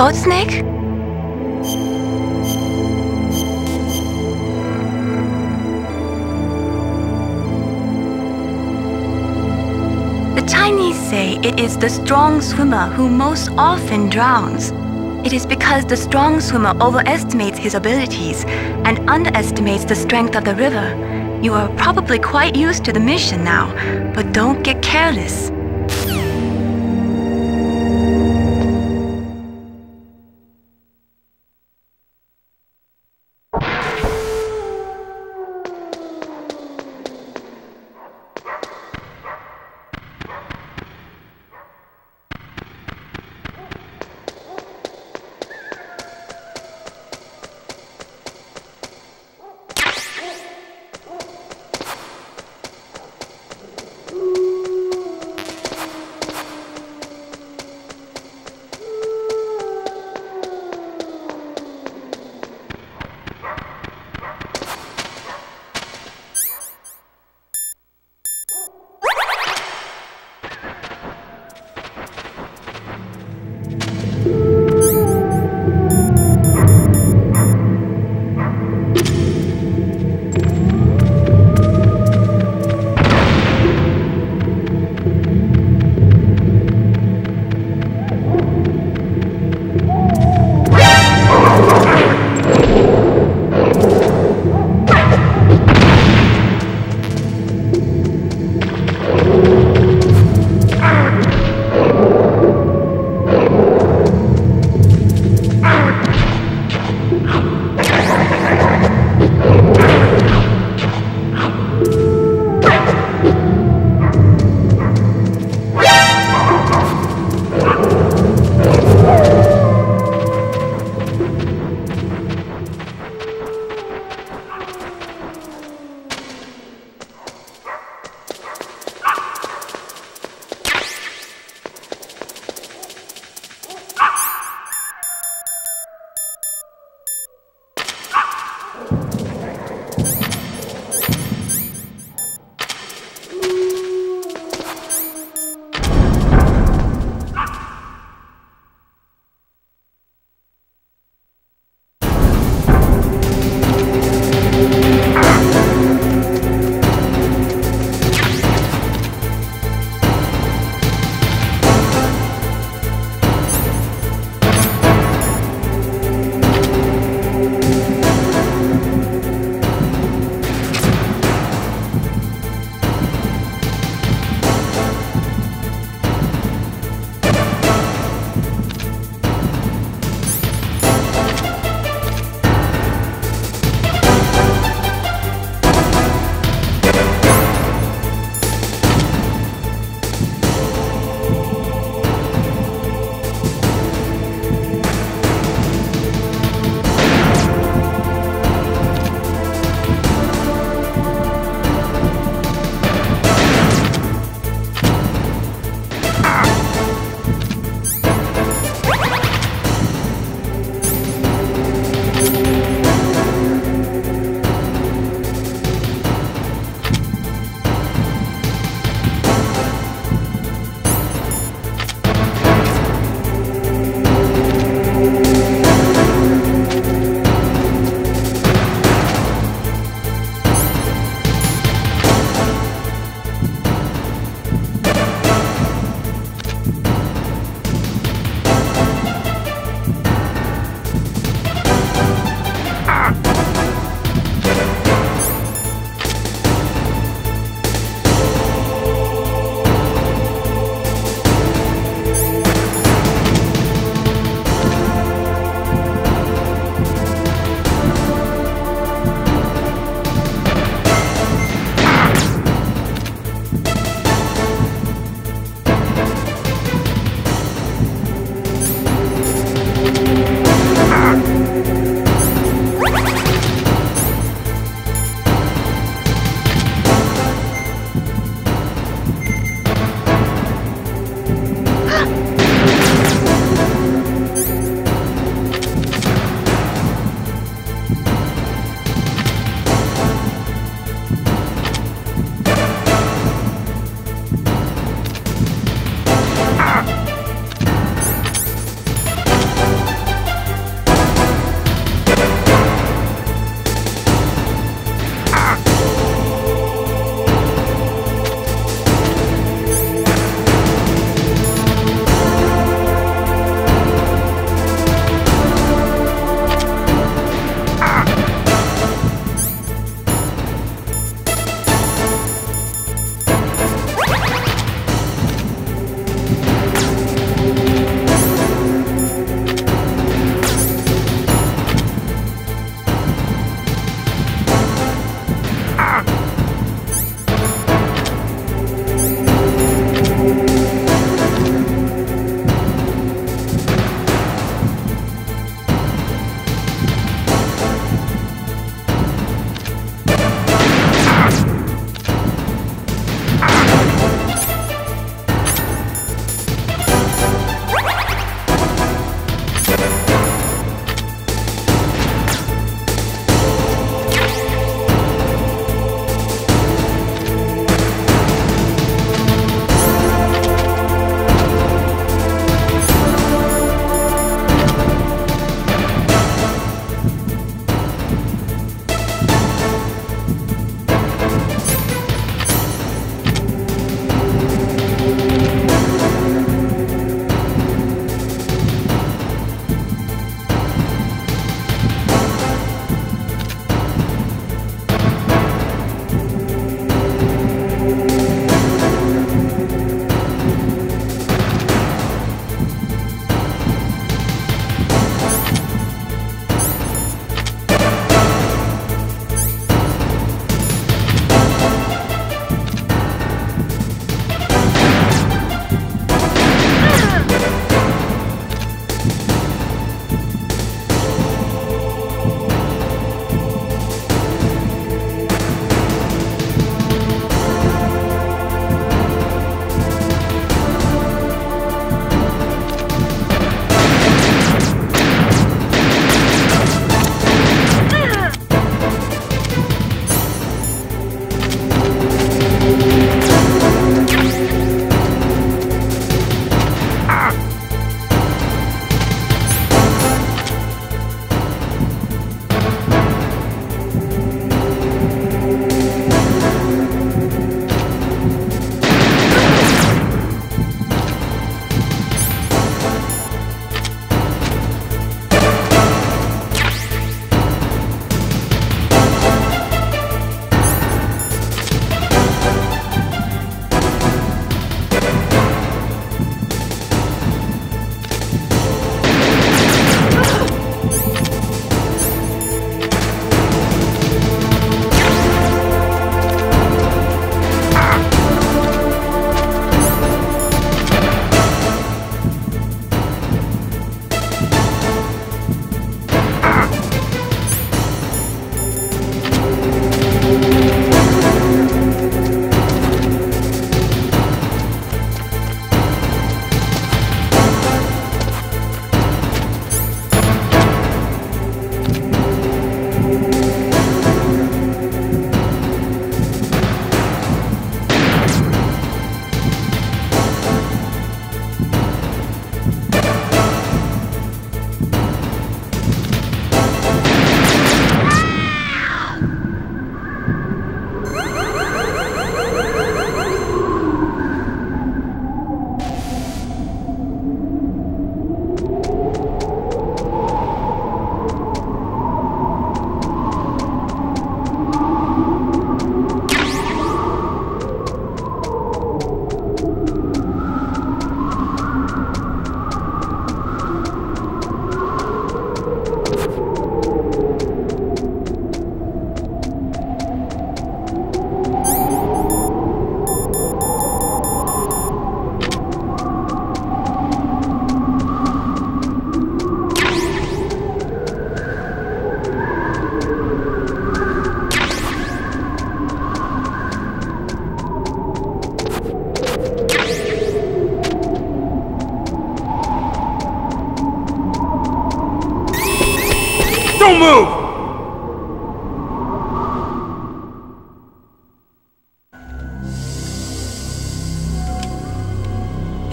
code, Snake? The Chinese say it is the strong swimmer who most often drowns. It is because the strong swimmer overestimates his abilities and underestimates the strength of the river. You are probably quite used to the mission now, but don't get careless.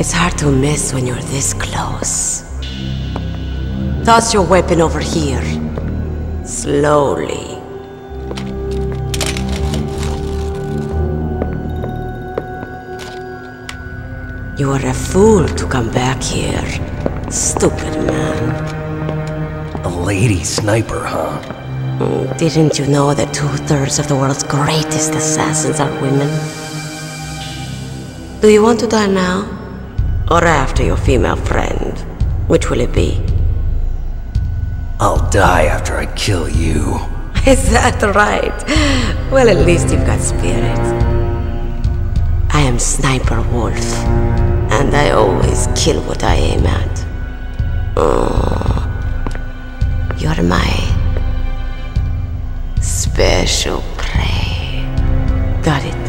It's hard to miss when you're this close. Toss your weapon over here. Slowly. You are a fool to come back here. Stupid man. A lady sniper, huh? Didn't you know that 2/3 of the world's greatest assassins are women? Do you want to die now? Or after your female friend? Which will it be? I'll die after I kill you. Is that right? Well, at least you've got spirit. I am Sniper Wolf, and I always kill what I aim at. Oh, you're my special prey. Got it.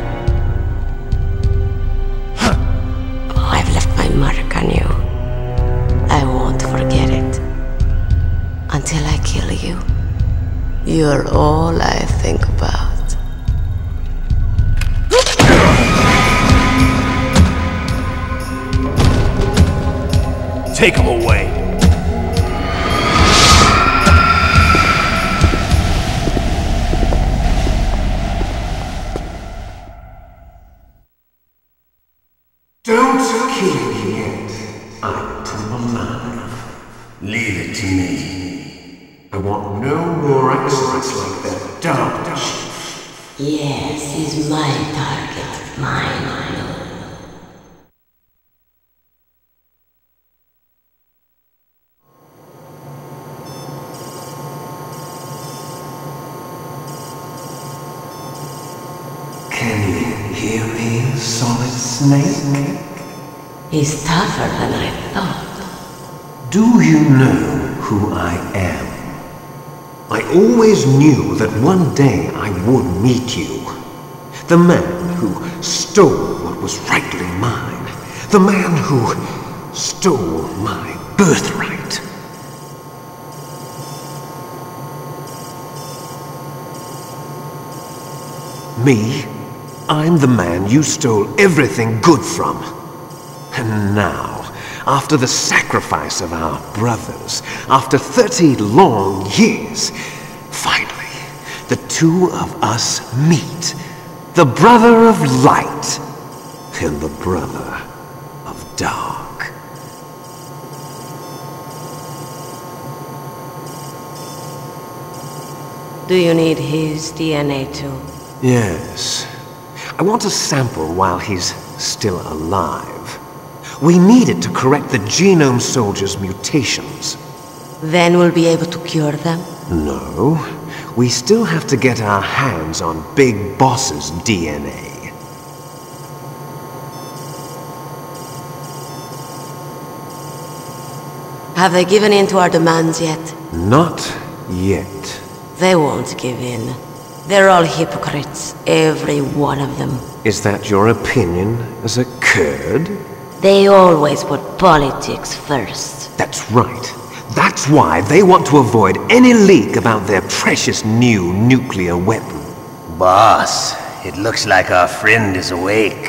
I've left my mark on you. I won't forget it. Until I kill you, you're all I think about. Take him away. Don't kill me yet. I'm alive. Leave it to me. I want no more accidents like that DARPA chief. Yes, he's my target. Mine. Can you hear me, Solid Snake? He's tougher than I thought. Do you know who I am? I always knew that one day I would meet you. The man who stole what was rightly mine. The man who stole my birthright. Me? I'm the man you stole everything good from. And now, after the sacrifice of our brothers, after 30 long years, finally, the two of us meet. The brother of light and the brother of dark. Do you need his DNA too? Yes. I want a sample while he's still alive. We need it to correct the Genome Soldier's mutations. Then we'll be able to cure them? No. We still have to get our hands on Big Boss's DNA. Have they given in to our demands yet? Not yet. They won't give in. They're all hypocrites, every one of them. Is that your opinion as a Kurd? They always put politics first. That's right. That's why they want to avoid any leak about their precious new nuclear weapon. Boss, it looks like our friend is awake.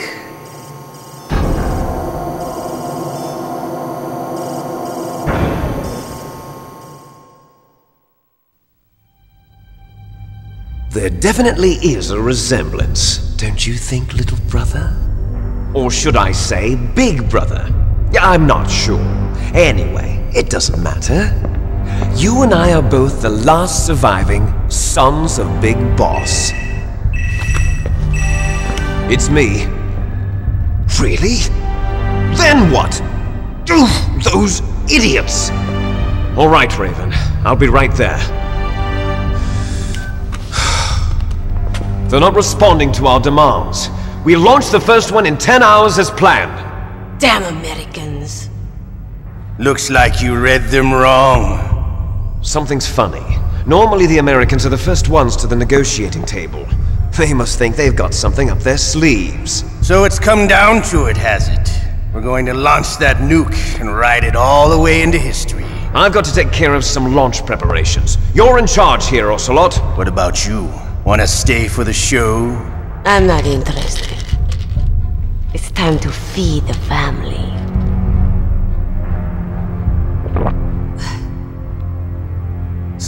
There definitely is a resemblance, don't you think, little brother? Or should I say, big brother? I'm not sure. Anyway, it doesn't matter. You and I are both the last surviving sons of Big Boss. It's me. Really? Then what? Oof, those idiots! All right, Raven. I'll be right there. They're not responding to our demands. We launched the first one in 10 hours as planned. Damn Americans. Looks like you read them wrong. Something's funny. Normally the Americans are the first ones to the negotiating table. They must think they've got something up their sleeves. So it's come down to it, has it? We're going to launch that nuke and ride it all the way into history. I've got to take care of some launch preparations. You're in charge here, Ocelot. What about you? Wanna stay for the show? I'm not interested. It's time to feed the family.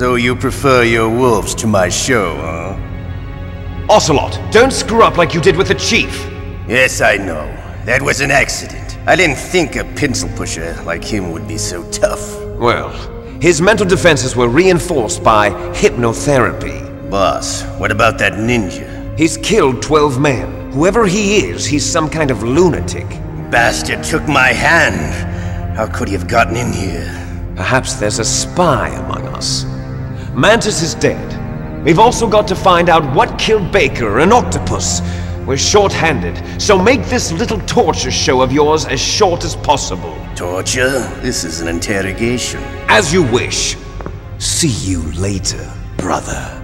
So you prefer your wolves to my show, huh? Ocelot, don't screw up like you did with the chief. Yes, I know. That was an accident. I didn't think a pencil pusher like him would be so tough. Well, his mental defenses were reinforced by hypnotherapy. Boss, what about that ninja? He's killed 12 men. Whoever he is, he's some kind of lunatic. Bastard took my hand. How could he have gotten in here? Perhaps there's a spy among us. Mantis is dead. We've also got to find out what killed Baker and Octopus. We're short-handed, so make this little torture show of yours as short as possible. Torture? This is an interrogation. As you wish. See you later, brother.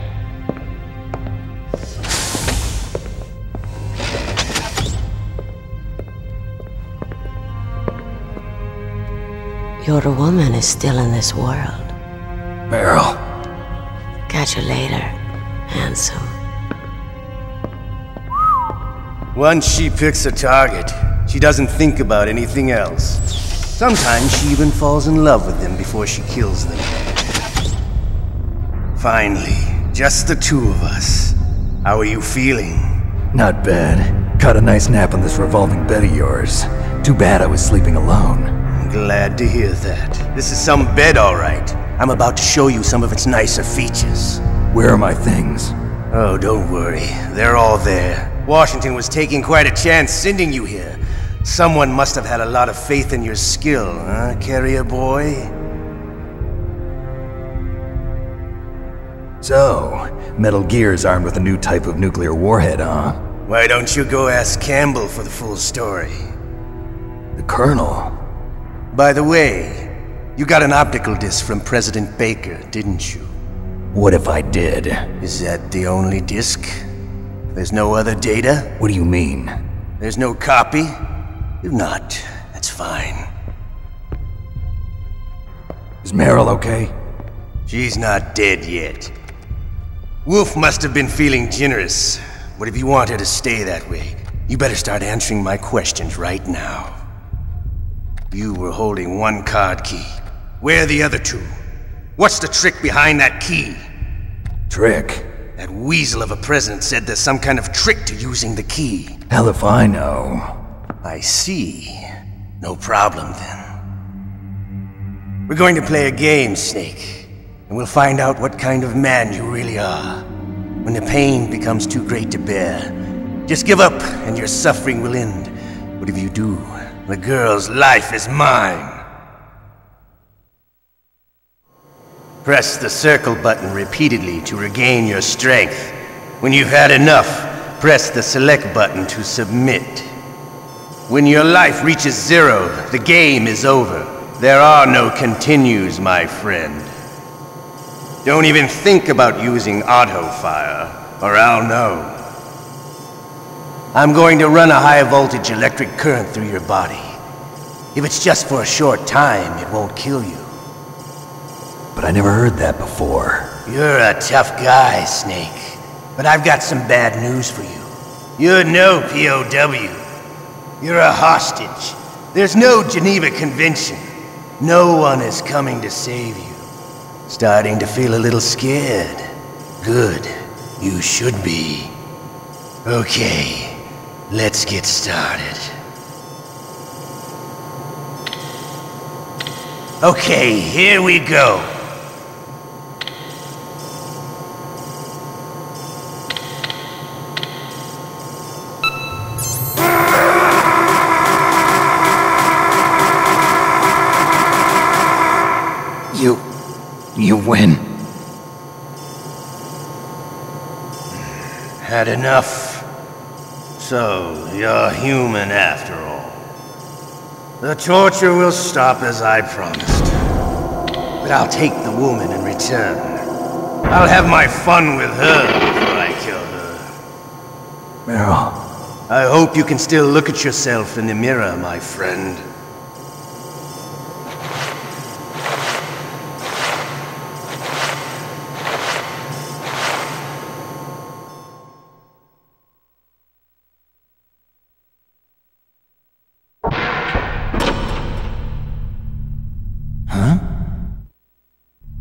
Your woman is still in this world. Meryl. Catch you later, handsome. Once she picks a target, she doesn't think about anything else. Sometimes she even falls in love with them before she kills them. Finally, just the two of us. How are you feeling? Not bad. Caught a nice nap on this revolving bed of yours. Too bad I was sleeping alone. Glad to hear that. This is some bed, all right. I'm about to show you some of its nicer features. Where are my things? Oh, don't worry. They're all there. Washington was taking quite a chance sending you here. Someone must have had a lot of faith in your skill, huh, carrier boy? So, Metal Gear's armed with a new type of nuclear warhead, huh? Why don't you go ask Campbell for the full story? The Colonel? By the way, you got an optical disc from President Baker, didn't you? What if I did? Is that the only disc? There's no other data? What do you mean? There's no copy? If not, that's fine. Is Meryl okay? She's not dead yet. Wolf must have been feeling generous. But if you want her to stay that way, you better start answering my questions right now. You were holding one card key. Where are the other two? What's the trick behind that key? Trick? That weasel of a president said there's some kind of trick to using the key. Hell if I know. I see. No problem then. We're going to play a game, Snake. And we'll find out what kind of man you really are. When the pain becomes too great to bear, just give up and your suffering will end. But if you do, the girl's life is mine. Press the circle button repeatedly to regain your strength. When you've had enough, press the select button to submit. When your life reaches 0, the game is over. There are no continues, my friend. Don't even think about using auto-fire, or I'll know. I'm going to run a high-voltage electric current through your body. If it's just for a short time, it won't kill you. But I never heard that before. You're a tough guy, Snake. But I've got some bad news for you. You're no POW. You're a hostage. There's no Geneva Convention. No one is coming to save you. Starting to feel a little scared. Good. You should be. Okay, let's get started. Okay, here we go. You win. Had enough? So, you're human after all. The torture will stop as I promised. But I'll take the woman in return. I'll have my fun with her before I kill her. Meryl. I hope you can still look at yourself in the mirror, my friend.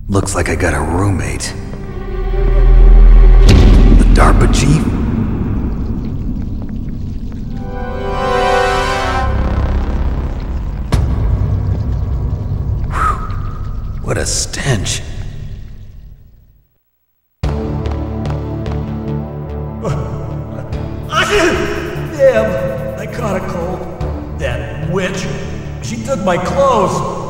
Looks like I got a roommate. The DARPA chief? Whew. What a stench. Damn, I caught a cold. That witch. She took my clothes.